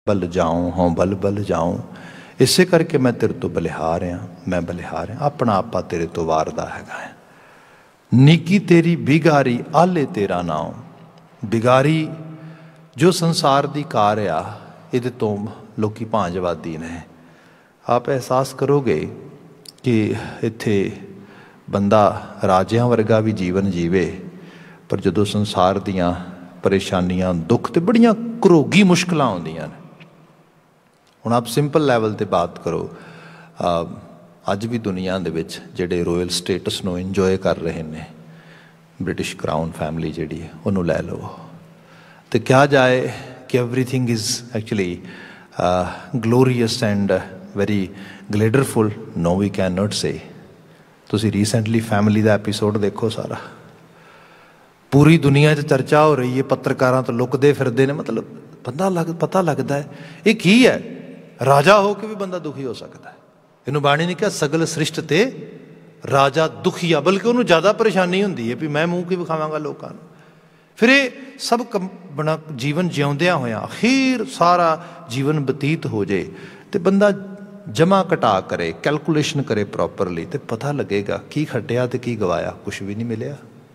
बल जाऊं हों बल बल जाऊं। इसे करके मैं तेरे तो बलिहार हाँ, मैं बलिहार हाँ, अपना आपा तेरे तो वारदा हैगा है। नीकी तेरी बिगारी आले तेरा नाम। बिगारी जो संसार दी कार आ, इहदे तो लोकी भांजवादी ने। आप एहसास करोगे कि इत्थे बंदा राजियां वर्गा भी जीवन जीवे, पर जदों संसार दियां परेशानियां दुख तो बड़ियां घरोगी मुश्किलां आउंदियां ने। हुण आप सिंपल लैवल ते बात करो, अज भी दुनिया दे विच जिहड़े रोयल स्टेटस नूं इंजॉय कर रहे ने, ब्रिटिश क्राउन फैमिली जिहड़ी है उहनूं लै लो, तो क्या जाए कि everything is actually glorious and very wonderful? No, we can not say. तुसीं रीसेंटली फैमिली का एपीसोड देखो, सारा पूरी दुनिया च चर्चा हो रही है, पत्रकारां तो लुकदे फिरदे ने। मतलब बंदा पता लगता है ये की है, राजा हो के भी बंदा दुखी हो सकता है। इनू बाणी ने कहा सगल सृष्ट ते राजा दुखी आ, बल्कि उन्होंने ज़्यादा परेशानी होंदी है भी मैं मूँह की विखावांगा लोगों को। फिर ये सब बना जीवन जिउंदियां होया अखीर सारा जीवन बतीत हो जाए तो बंदा जमा घटा करे, कैलकुलेशन करे प्रॉपरली, तो पता लगेगा की खटिया तो की गवाया। कुछ भी नहीं मिलिया।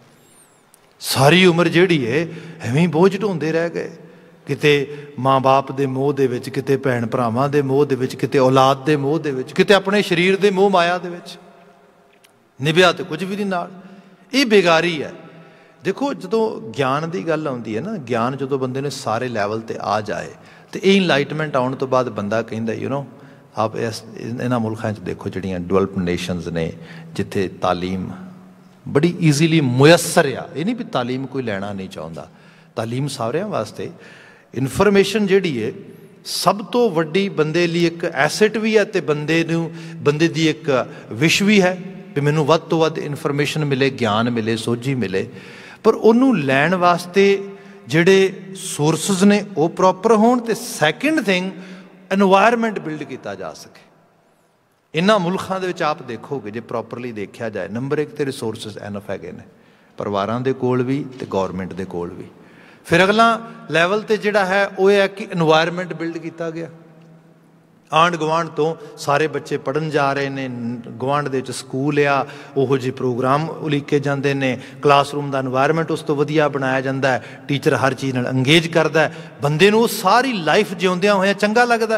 सारी उम्र जिहड़ी है एवें बोझ ढोंदे रह गए, किते माँ बाप के मोह दे विच, किते भैन भरावां दे मोह दे विच, किते औलाद के मोह दे विच, किते अपने शरीर के मोह माया दे विच। निभ्या तो कुछ भी नहीं नाल। ये बेगारी है। देखो जो ज्ञान की गल आउंदी है ना, ज्ञान जो बंदे ने सारे लैवल ते आ जाए तो ये इनलाइटमेंट आने तो बाद बंदा कहता यू नो, आप इस इन्हां मुल्कां च देखो जिहड़ियां डेवलप्ड नेशनस ने, जिथे तालीम बड़ी ईजीली मुयसर आ। ये नहीं भी तालीम कोई लैना नहीं चाहता, तालीम सारिਆਂ वास्ते। इनफॉर्मेशन जिहड़ी है सब तो वड्डी बंदे लिए एक एसेट भी है, तो बंदे दी एक विश भी है भी मैनू वध तो वध इनफॉर्मेशन मिले, ज्ञान मिले, सोझी मिले। पर उन्होंने लैण वास्ते जिहड़े सोर्सिस ने वो प्रॉपर होण, ते सैकेंड थिंग एनवायरमेंट बिल्ड किया जा सके। इन्हां मुल्कां दे विच आप देखोगे जे प्रॉपरली देखा जाए, नंबर 1 तो रिसोर्सिस एनफ हैगे ने, परिवारां दे कोल भी ते गौरमेंट दे कोल भी। फिर अगला लैवल ते जिहड़ा है वो है कि एनवायरमेंट बिल्ड किया गया। आंढ गुआढ़ तो सारे बच्चे पढ़न जा रहे हैं, गुआढ़ दे विच स्कूल आ, उहो जिहे प्रोग्राम उलीके जाते हैं, क्लासरूम का एनवायरमेंट उस तो वधिया बनाया जाता है, टीचर हर चीज़ नाल अंगेज करता है, बंदे नूं सारी लाइफ जिउंदियां होया चंगा लगता।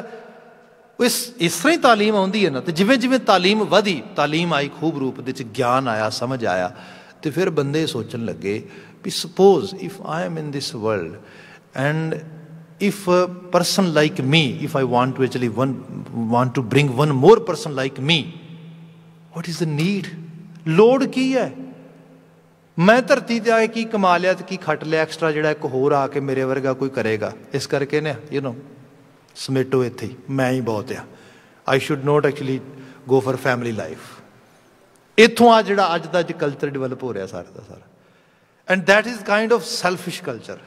इस तरह ही तालीम आउंदी है ना, तो जिवें जिवें तालीम वधी, तालीम आई खूब रूप दे विच, ज्ञान आया, समझ आया, तो फिर बंदे सोचन लगे भी suppose if I am in this world and if a person like me, if I want to actually want to bring one more person like me, what is the need? लोड़ की है? मैं धरती ते आए की कमा लिया तो की खट लिया एक्सट्रा, जिहड़ा एक होर आके मेरे वर्गा कोई करेगा? इस करके ने यू नो समेटो इत्थे ही, मैं ही बहुत आ। I should not actually go for family life. इत्थों आ जिहड़ा अज दा कल्चर डिवेलप हो रहा सारा का सारा, and that is kind of selfish culture.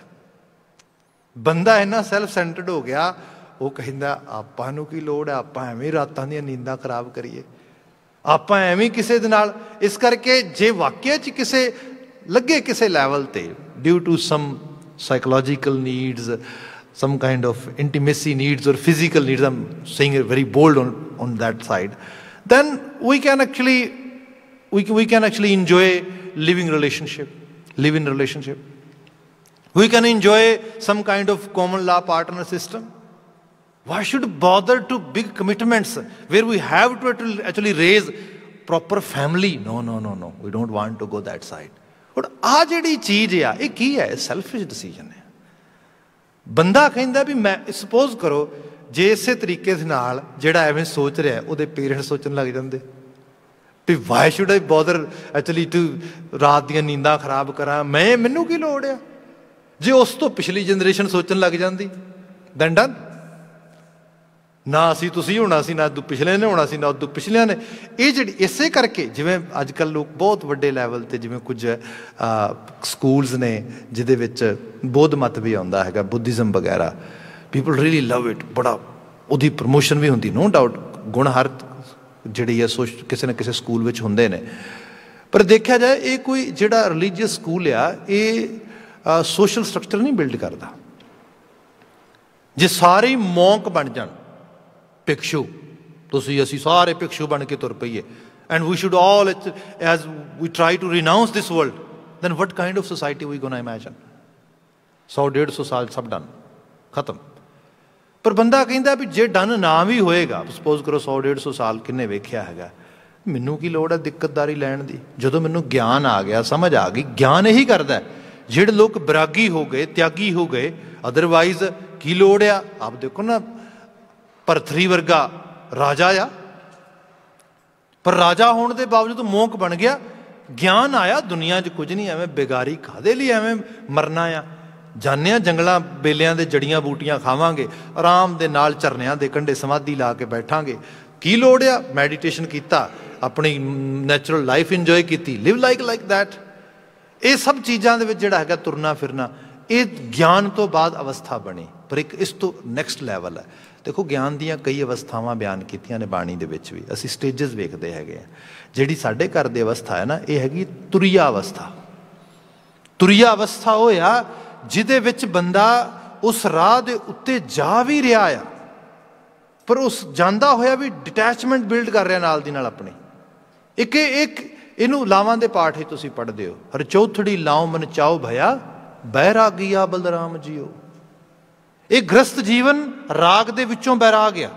बंदा इन्ना सैल्फ सेंटर्ड हो गया, वो कहता आपां नूं की लोड़ है, आपां एवें रातां दी नींदां खराब करिए, आपां एवें किसे दे नाल। इस करके जे वाकई च किसे लगे किसे लैवल ते due to some psychological needs, some kind of intimacy needs or physical needs, I'm saying it very bold on that side, then we can actually enjoy live in relationship. We can enjoy some kind of common law partner system. Why should bother to big commitments where we have to actually raise proper family? No, we don't want to go that side. But आ जिहड़ी चीज़ आ ये की है? Selfish decision है। बंदा कहता भी मैं सपोज करो जे इस तरीके नाल जिहड़ा एवें सोच रहा है उहदे पेरेंट्स सोचन लग जाते भी why should I bother actually to रात दियां नींदां खराब करा, मैनू की लोड़ आ। जे उस तो पिछली जनरेशन सोचन लग जाती दैन डन, ना असी तुसी होना सी, ना पिछले ने होना सी, ना उदों पिछलियां ने। ये जी इसे करके जिवें अजकल लोग बहुत वड्डे लैवल ते जिवें कुछ स्कूल्स ने जिहदे विच बौद्ध मत भी आउंदा हैगा, बुद्धिज़म वगैरह, पीपल रियली लव इट, बड़ा उहदी प्रमोशन भी हुंदी, नो डाउट। गुण हर जिहड़ी है किसी न किसी स्कूल विच हुंदे ने। पर देखा जाए ये कोई जिहड़ा रिलीजीअस स्कूल आ ये सोशल स्ट्रक्चर नहीं बिल्ड करता। ਜੇ ਸਾਰੇ ਹੀ ਮੌਂਕ ਬਣ ਜਾਣ, ਭਿਕਸ਼ੂ, ਤੁਸੀਂ ਅਸੀਂ ਸਾਰੇ ਭਿਕਸ਼ੂ ਬਣ ਕੇ ਤੁਰ ਪਈਏ, and we should all, as we try to renounce this world, then what kind of society we going to imagine? 100-150 ਸਾਲ ਸਭ ਡਨ, ਖਤਮ। ਪਰ ਬੰਦਾ ਕਹਿੰਦਾ ਵੀ ਜੇ ਡਨ ਨਾ ਵੀ ਹੋਏਗਾ, ਸਪੋਜ਼ ਕਰੋ 100-150 ਸਾਲ ਕਿੰਨੇ ਵੇਖਿਆ ਹੈਗਾ, ਮੈਨੂੰ ਕੀ ਲੋੜ ਹੈ ਦਿੱਕਤਦਾਰੀ ਲੈਣ ਦੀ? ਜਦੋਂ ਮੈਨੂੰ ਗਿਆਨ ਆ ਗਿਆ, ਸਮਝ ਆ ਗਈ, ਗਿਆਨ ਇਹੀ ਕਰਦਾ। ਜਿਹੜੇ ਲੋਕ ਬੈਰਾਗੀ ਹੋ ਗਏ, ਤਿਆਗੀ ਹੋ ਗਏ, ਅਦਰਵਾਈਜ਼ ਕੀ ਲੋੜ ਆ? ਆਪ ਦੇਖੋ ਨਾ, ਭਰਥਰੀ ਵਰਗਾ ਰਾਜਾ ਆ, ਪਰ ਰਾਜਾ ਹੋਣ ਦੇ ਬਾਵਜੂਦ ਮੋਂਕ ਬਣ ਗਿਆ। ਗਿਆਨ ਆਇਆ, ਦੁਨੀਆ 'ਚ ਕੁਝ ਨਹੀਂ, ਐਵੇਂ ਬੇਗਾਰੀ ਕਾਹਦੇ ਲਈ ਐਵੇਂ ਮਰਨਾ ਆ? ਜਾਂਦੇ ਹਾਂ ਜੰਗਲਾਂ ਬੇਲਿਆਂ ਦੇ ਜੜੀਆਂ ਬੂਟੀਆਂ ਖਾਵਾਂਗੇ, ਆਰਾਮ ਦੇ ਨਾਲ ਝਰਨਿਆਂ ਦੇ ਕੰਢੇ ਸਮਾਧੀ ਲਾ ਕੇ ਬੈਠਾਂਗੇ। ਕੀ ਲੋੜ ਆ? ਮੈਡੀਟੇਸ਼ਨ ਕੀਤਾ, ਆਪਣੀ ਨੈਚੁਰਲ ਲਾਈਫ ਇੰਜੋਏ ਕੀਤੀ, ਲਿਵ ਲਾਈਕ ਦੈਟ। ਇਹ ਸਭ ਚੀਜ਼ਾਂ ਦੇ ਵਿੱਚ ਜਿਹੜਾ ਹੈਗਾ ਤੁਰਨਾ ਫਿਰਨਾ, ਇਹ ਗਿਆਨ ਤੋਂ ਬਾਅਦ ਅਵਸਥਾ ਬਣੀ। ਪਰ ਇੱਕ ਇਸ ਤੋਂ ਨੈਕਸਟ ਲੈਵਲ ਹੈ। ਦੇਖੋ, ਗਿਆਨ ਦੀਆਂ ਕਈ ਅਵਸਥਾਵਾਂ ਬਿਆਨ ਕੀਤੀਆਂ ਨੇ ਬਾਣੀ ਦੇ ਵਿੱਚ ਵੀ, ਅਸੀਂ ਸਟੇਜਸ ਵੇਖਦੇ ਹੈਗੇ ਆ। ਜਿਹੜੀ ਸਾਡੇ ਘਰ ਦੀ ਅਵਸਥਾ ਹੈ ਨਾ, ਇਹ ਹੈਗੀ ਤੁਰੀਆ ਅਵਸਥਾ। ਤੁਰੀਆ ਅਵਸਥਾ ਉਹ ਆ ਜਿਹਦੇ ਵਿੱਚ ਬੰਦਾ ਉਸ ਰਾਹ ਦੇ ਉੱਤੇ ਜਾ ਵੀ ਰਿਹਾ ਆ, ਪਰ ਉਸ ਜਾਂਦਾ ਹੋਇਆ ਵੀ ਡਿਟੈਚਮੈਂਟ ਬਿਲਡ ਕਰ ਰਿਹਾ ਨਾਲ ਦੀ ਨਾਲ ਆਪਣੀ। ਇੱਕ ਇਹਨੂੰ ਲਾਵਾਂ ਦੇ ਪਾਠ ਹੀ ਤੁਸੀਂ ਪੜ੍ਹਦੇ ਹੋ, ਹਰ ਚੌਥੜੀ ਲਾਉ ਮਨ ਚਾਉ ਭਇਆ ਬੈਰਾਗੀਆ ਬਲਰਾਮ ਜੀਓ। ਇਹ ਗ੍ਰਸਤ ਜੀਵਨ ਰਾਗ ਦੇ ਵਿੱਚੋਂ ਬੈਰਾਗ ਆ,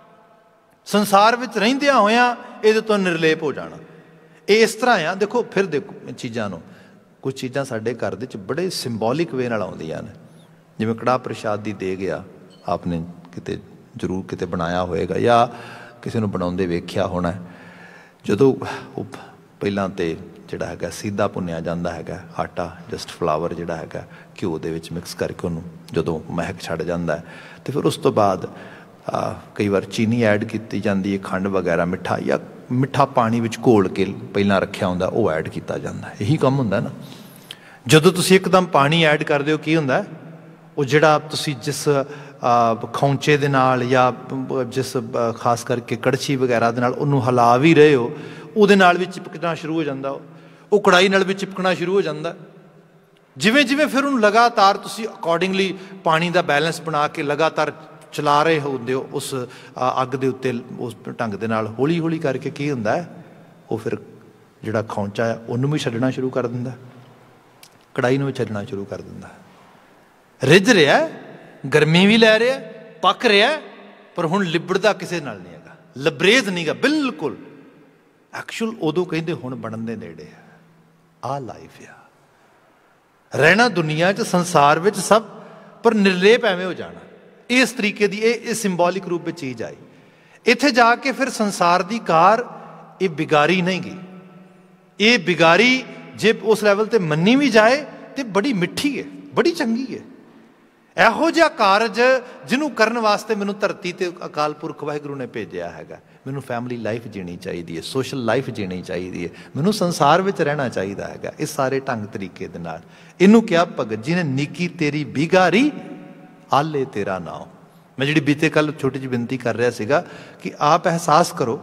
ਸੰਸਾਰ ਵਿੱਚ ਰਹਿੰਦਿਆਂ ਹੋਇਆਂ ਇਹਦੇ ਤੋਂ ਨਿਰਲੇਪ ਹੋ ਜਾਣਾ। ਇਹ ਇਸ ਤਰ੍ਹਾਂ ਆ। ਦੇਖੋ, ਫਿਰ ਦੇਖੋ ਚੀਜ਼ਾਂ ਨੂੰ, ਕੁਝ ਚੀਜ਼ਾਂ ਸਾਡੇ ਘਰ ਦੇ ਵਿੱਚ ਬੜੇ ਸਿੰਬੋਲਿਕ ਵੇ ਨਾਲ ਆਉਂਦੀਆਂ ਨੇ। ਜਿਵੇਂ ਕੜਾਹ ਪ੍ਰਸ਼ਾਦ ਦੀ ਦੇਗ ਆ, ਆਪਨੇ ਕਿਤੇ ਜ਼ਰੂਰ ਕਿਤੇ ਬਣਾਇਆ ਹੋਏਗਾ ਜਾਂ ਕਿਸੇ ਨੂੰ ਬਣਾਉਂਦੇ ਵੇਖਿਆ ਹੋਣਾ। ਜਦੋਂ ਉਹ ਪਹਿਲਾਂ ਤਾਂ ਜਿਹੜਾ ਹੈਗਾ ਸਿੱਧਾ ਭੁੰਨਿਆ ਜਾਂਦਾ ਹੈਗਾ, ਆਟਾ ਜਸਟ ਫਲਾਵਰ ਜਿਹੜਾ ਹੈਗਾ ਘਿਓ ਦੇ ਵਿੱਚ ਮਿਕਸ ਕਰਕੇ ਉਹਨੂੰ ਜਦੋਂ ਮਹਿਕ ਛੱਡ ਜਾਂਦਾ ਹੈ, ਅਤੇ ਫਿਰ ਉਸ ਤੋਂ ਬਾਅਦ ਕਈ ਵਾਰ ਚੀਨੀ ਐਡ ਕੀਤੀ ਜਾਂਦੀ ਹੈ, ਖੰਡ ਵਗੈਰਾ, ਮਿੱਠਾ ਜਾਂ ਮਿੱਠਾ ਪਾਣੀ ਵਿੱਚ ਘੋਲ ਕੇ ਪਹਿਲਾਂ ਰੱਖਿਆ ਹੁੰਦਾ ਉਹ ਐਡ ਕੀਤਾ ਜਾਂਦਾ। ਇਹੀ ਕੰਮ ਹੁੰਦਾ ਨਾ। ਜਦੋਂ ਤੁਸੀਂ ਇੱਕਦਮ ਪਾਣੀ ਐਡ ਕਰਦੇ ਹੋ, ਕੀ ਹੁੰਦਾ? ਉਹ ਜਿਹੜਾ ਤੁਸੀਂ ਜਿਸ ਖੌਂਚੇ ਦੇ ਨਾਲ ਜਾਂ ਜਿਸ ਖਾਸ ਕਰਕੇ ਕੜਛੀ ਵਗੈਰਾ ਦੇ ਨਾਲ ਉਹਨੂੰ ਹਿਲਾ ਵੀ ਰਹੇ ਹੋ, ਉਹਦੇ ਨਾਲ ਵੀ ਚਿਪਕਣਾ ਸ਼ੁਰੂ ਹੋ ਜਾਂਦਾ, ਉਹ ਕੜਾਹੀ ਨਾਲ ਵੀ ਚਿਪਕਣਾ ਸ਼ੁਰੂ ਹੋ ਜਾਂਦਾ। ਜਿਵੇਂ ਜਿਵੇਂ ਫਿਰ ਉਹਨੂੰ ਲਗਾਤਾਰ ਤੁਸੀਂ ਅਕੋਰਡਿੰਗਲੀ ਪਾਣੀ ਦਾ ਬੈਲੈਂਸ ਬਣਾ ਕੇ ਲਗਾਤਾਰ ਚਲਾ ਰਹੇ ਹੁੰਦੇ ਹੋ ਉਸ ਅੱਗ ਦੇ ਉੱਤੇ, ਉਸ ਢੰਗ ਦੇ ਨਾਲ ਹੌਲੀ ਹੌਲੀ ਕਰਕੇ ਕੀ ਹੁੰਦਾ ਹੈ, ਉਹ ਫਿਰ ਜਿਹੜਾ ਖੌਂਚਾ ਹੈ ਉਹਨੂੰ ਵੀ ਛੱਡਣਾ ਸ਼ੁਰੂ ਕਰ ਦਿੰਦਾ, ਕੜਾਹੀ ਨੂੰ ਵੀ ਛੱਡਣਾ ਸ਼ੁਰੂ ਕਰ ਦਿੰਦਾ। ਰਿੱਝ ਰਿਹਾ, ਗਰਮੀ ਵੀ ਲੈ ਰਿਹਾ, ਪੱਕ ਰਿਹਾ, ਪਰ ਹੁਣ ਲਿਬੜਦਾ ਕਿਸੇ ਨਾਲ ਨਹੀਂ ਹੈਗਾ, ਲਬਰੇਜ਼ ਨਹੀਂ ਗਾ ਬਿਲਕੁਲ। ਐਕਚੁਅਲ ਉਦੋਂ ਕਹਿੰਦੇ ਹੁਣ ਬਣਨ ਦੇ ਨੇੜੇ ਆ। ਆਹ ਲਾਈਫ ਆ, ਰਹਿਣਾ ਦੁਨੀਆ 'ਚ, ਸੰਸਾਰ ਵਿੱਚ ਸਭ, ਪਰ ਨਿਰਲੇਪ ਐਵੇਂ ਹੋ ਜਾਣਾ। ਇਸ ਤਰੀਕੇ ਦੀ ਇਹ ਸਿੰਬੋਲਿਕ ਰੂਪ ਵਿੱਚ ਚੀਜ਼ ਆਈ। ਇੱਥੇ ਜਾ ਕੇ ਫਿਰ ਸੰਸਾਰ ਦੀ ਕਾਰ ਇਹ ਬਿਗਾਰੀ ਨਹੀਂ ਗਈ। ਇਹ ਬਿਗਾਰੀ ਜੇ ਉਸ ਲੈਵਲ 'ਤੇ ਮੰਨੀ ਵੀ ਜਾਏ ਤਾਂ ਬੜੀ ਮਿੱਠੀ ਹੈ, ਬੜੀ ਚੰਗੀ ਹੈ। ਇਹੋ ਜਿਹਾ ਕਾਰਜ ਜਿਹਨੂੰ ਕਰਨ ਵਾਸਤੇ ਮੈਨੂੰ ਧਰਤੀ 'ਤੇ ਅਕਾਲ ਪੁਰਖ ਵਾਹਿਗੁਰੂ ਨੇ ਭੇਜਿਆ ਹੈਗਾ। ਮੈਨੂੰ ਫੈਮਿਲੀ ਲਾਈਫ ਜੀਣੀ ਚਾਹੀਦੀ ਹੈ, ਸੋਸ਼ਲ ਲਾਈਫ ਜੀਣੀ ਚਾਹੀਦੀ ਹੈ, ਮੈਨੂੰ ਸੰਸਾਰ ਵਿੱਚ ਰਹਿਣਾ ਚਾਹੀਦਾ ਹੈਗਾ ਇਸ ਸਾਰੇ ਢੰਗ ਤਰੀਕੇ ਦੇ ਨਾਲ। ਇਹਨੂੰ ਕਿਹਾ ਭਗਤ ਜੀ ਨੇ, ਨੀਕੀ ਤੇਰੀ ਬਿਗਾਰੀ ਆਲੇ ਤੇਰਾ ਨਾਮ। ਮੈਂ ਜਿਹੜੀ ਬੀਤੇ ਕੱਲ੍ਹ ਛੋਟੀ ਜਿਹੀ ਬੇਨਤੀ ਕਰ ਰਿਹਾ ਸੀਗਾ ਕਿ ਆਪ ਅਹਿਸਾਸ ਕਰੋ,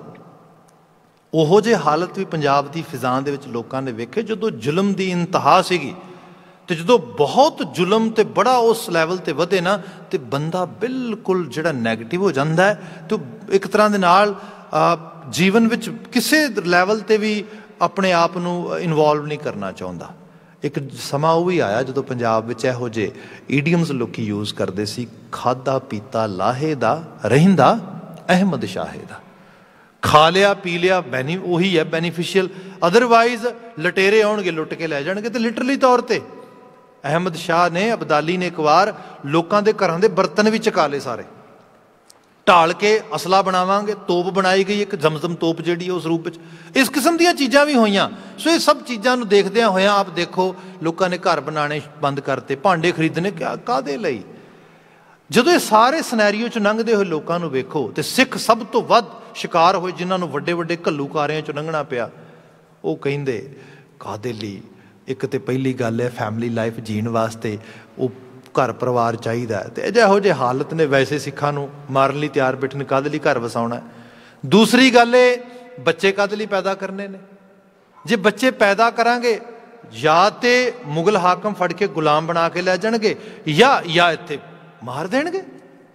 ਉਹੋ ਜਿਹੇ ਹਾਲਤ ਵੀ ਪੰਜਾਬ ਦੀ ਫਿਜ਼ਾਂ ਦੇ ਵਿੱਚ ਲੋਕਾਂ ਨੇ ਵੇਖੇ ਜਦੋਂ ਜ਼ੁਲਮ ਦੀ ਇੰਤਹਾ ਸੀਗੀ। ਅਤੇ ਜਦੋਂ ਬਹੁਤ ਜ਼ੁਲਮ ਅਤੇ ਬੜਾ ਉਸ ਲੈਵਲ 'ਤੇ ਵਧੇ ਨਾ, ਅਤੇ ਬੰਦਾ ਬਿਲਕੁਲ ਜਿਹੜਾ ਨੈਗੇਟਿਵ ਹੋ ਜਾਂਦਾ ਹੈ, ਅਤੇ ਇੱਕ ਤਰ੍ਹਾਂ ਦੇ ਨਾਲ ਜੀਵਨ ਵਿੱਚ ਕਿਸੇ ਲੈਵਲ 'ਤੇ ਵੀ ਆਪਣੇ ਆਪ ਨੂੰ ਇਨਵੋਲਵ ਨਹੀਂ ਕਰਨਾ ਚਾਹੁੰਦਾ। ਇੱਕ ਸਮਾਂ ਉਹ ਵੀ ਆਇਆ ਜਦੋਂ ਪੰਜਾਬ ਵਿੱਚ ਇਹੋ ਜਿਹੇ ਈਡੀਅਮਸ ਲੋਕ ਯੂਜ਼ ਕਰਦੇ ਸੀ, ਖਾਧਾ ਪੀਤਾ ਲਾਹੇ ਦਾ, ਰਹਿੰਦਾ ਅਹਿਮਦ ਸ਼ਾਹੇ ਦਾ। ਖਾ ਲਿਆ ਪੀ ਲਿਆ ਉਹੀ ਹੈ ਬੈਨੀਫੀਸ਼ੀਅਲ, ਅਦਰਵਾਈਜ਼ ਲਟੇਰੇ ਆਉਣਗੇ ਲੁੱਟ ਕੇ ਲੈ ਜਾਣਗੇ। ਅਤੇ ਲਿਟਰਲੀ ਤੌਰ 'ਤੇ ਅਹਿਮਦ ਸ਼ਾਹ ਨੇ, ਅਬਦਾਲੀ ਨੇ ਇੱਕ ਵਾਰ ਲੋਕਾਂ ਦੇ ਘਰਾਂ ਦੇ ਬਰਤਨ ਵੀ ਚੁਕਾ ਲਏ ਸਾਰੇ, ਢਾਲ ਕੇ ਅਸਲਾ ਬਣਾਵਾਂਗੇ। ਤੋਪ ਬਣਾਈ ਗਈ ਇੱਕ ਜ਼ਮਜ਼ਮ ਤੋਪ ਜਿਹੜੀ ਉਸ ਰੂਪ ਵਿੱਚ। ਇਸ ਕਿਸਮ ਦੀਆਂ ਚੀਜ਼ਾਂ ਵੀ ਹੋਈਆਂ। ਸੋ ਇਹ ਸਭ ਚੀਜ਼ਾਂ ਨੂੰ ਦੇਖਦਿਆਂ ਹੋਇਆਂ ਆਪ ਦੇਖੋ, ਲੋਕਾਂ ਨੇ ਘਰ ਬਣਾਉਣੇ ਬੰਦ ਕਰਤੇ, ਭਾਂਡੇ ਖਰੀਦਣੇ ਕਾਹਦੇ ਲਈ। ਜਦੋਂ ਇਹ ਸਾਰੇ ਸਿਨੈਰੀਓ 'ਚ ਲੰਘਦੇ ਹੋਏ ਲੋਕਾਂ ਨੂੰ ਵੇਖੋ, ਅਤੇ ਸਿੱਖ ਸਭ ਤੋਂ ਵੱਧ ਸ਼ਿਕਾਰ ਹੋਏ ਜਿਨ੍ਹਾਂ ਨੂੰ ਵੱਡੇ ਵੱਡੇ ਘੱਲੂਕਾਰਿਆਂ 'ਚੋਂ ਲੰਘਣਾ ਪਿਆ, ਉਹ ਕਹਿੰਦੇ ਕਾਹਦੇ ਲਈ। ਇੱਕ ਤਾਂ ਪਹਿਲੀ ਗੱਲ ਹੈ ਫੈਮਿਲੀ ਲਾਈਫ ਜੀਣ ਵਾਸਤੇ ਉਹ ਘਰ ਪਰਿਵਾਰ ਚਾਹੀਦਾ, ਅਤੇ ਇਹੋ ਜਿਹੇ ਹਾਲਤ ਨੇ ਵੈਸੇ ਸਿੱਖਾਂ ਨੂੰ ਮਾਰਨ ਲਈ ਤਿਆਰ ਬੈਠੇ ਨੇ, ਕਾਹਦੇ ਲਈ ਘਰ ਵਸਾਉਣਾ। ਦੂਸਰੀ ਗੱਲ ਇਹ ਬੱਚੇ ਕਾਹਦੇ ਲਈ ਪੈਦਾ ਕਰਨੇ ਨੇ। ਜੇ ਬੱਚੇ ਪੈਦਾ ਕਰਾਂਗੇ ਜਾਂ ਤਾਂ ਮੁਗਲ ਹਾਕਮ ਫੜ ਕੇ ਗੁਲਾਮ ਬਣਾ ਕੇ ਲੈ ਜਾਣਗੇ, ਜਾਂ ਇੱਥੇ ਮਾਰ ਦੇਣਗੇ।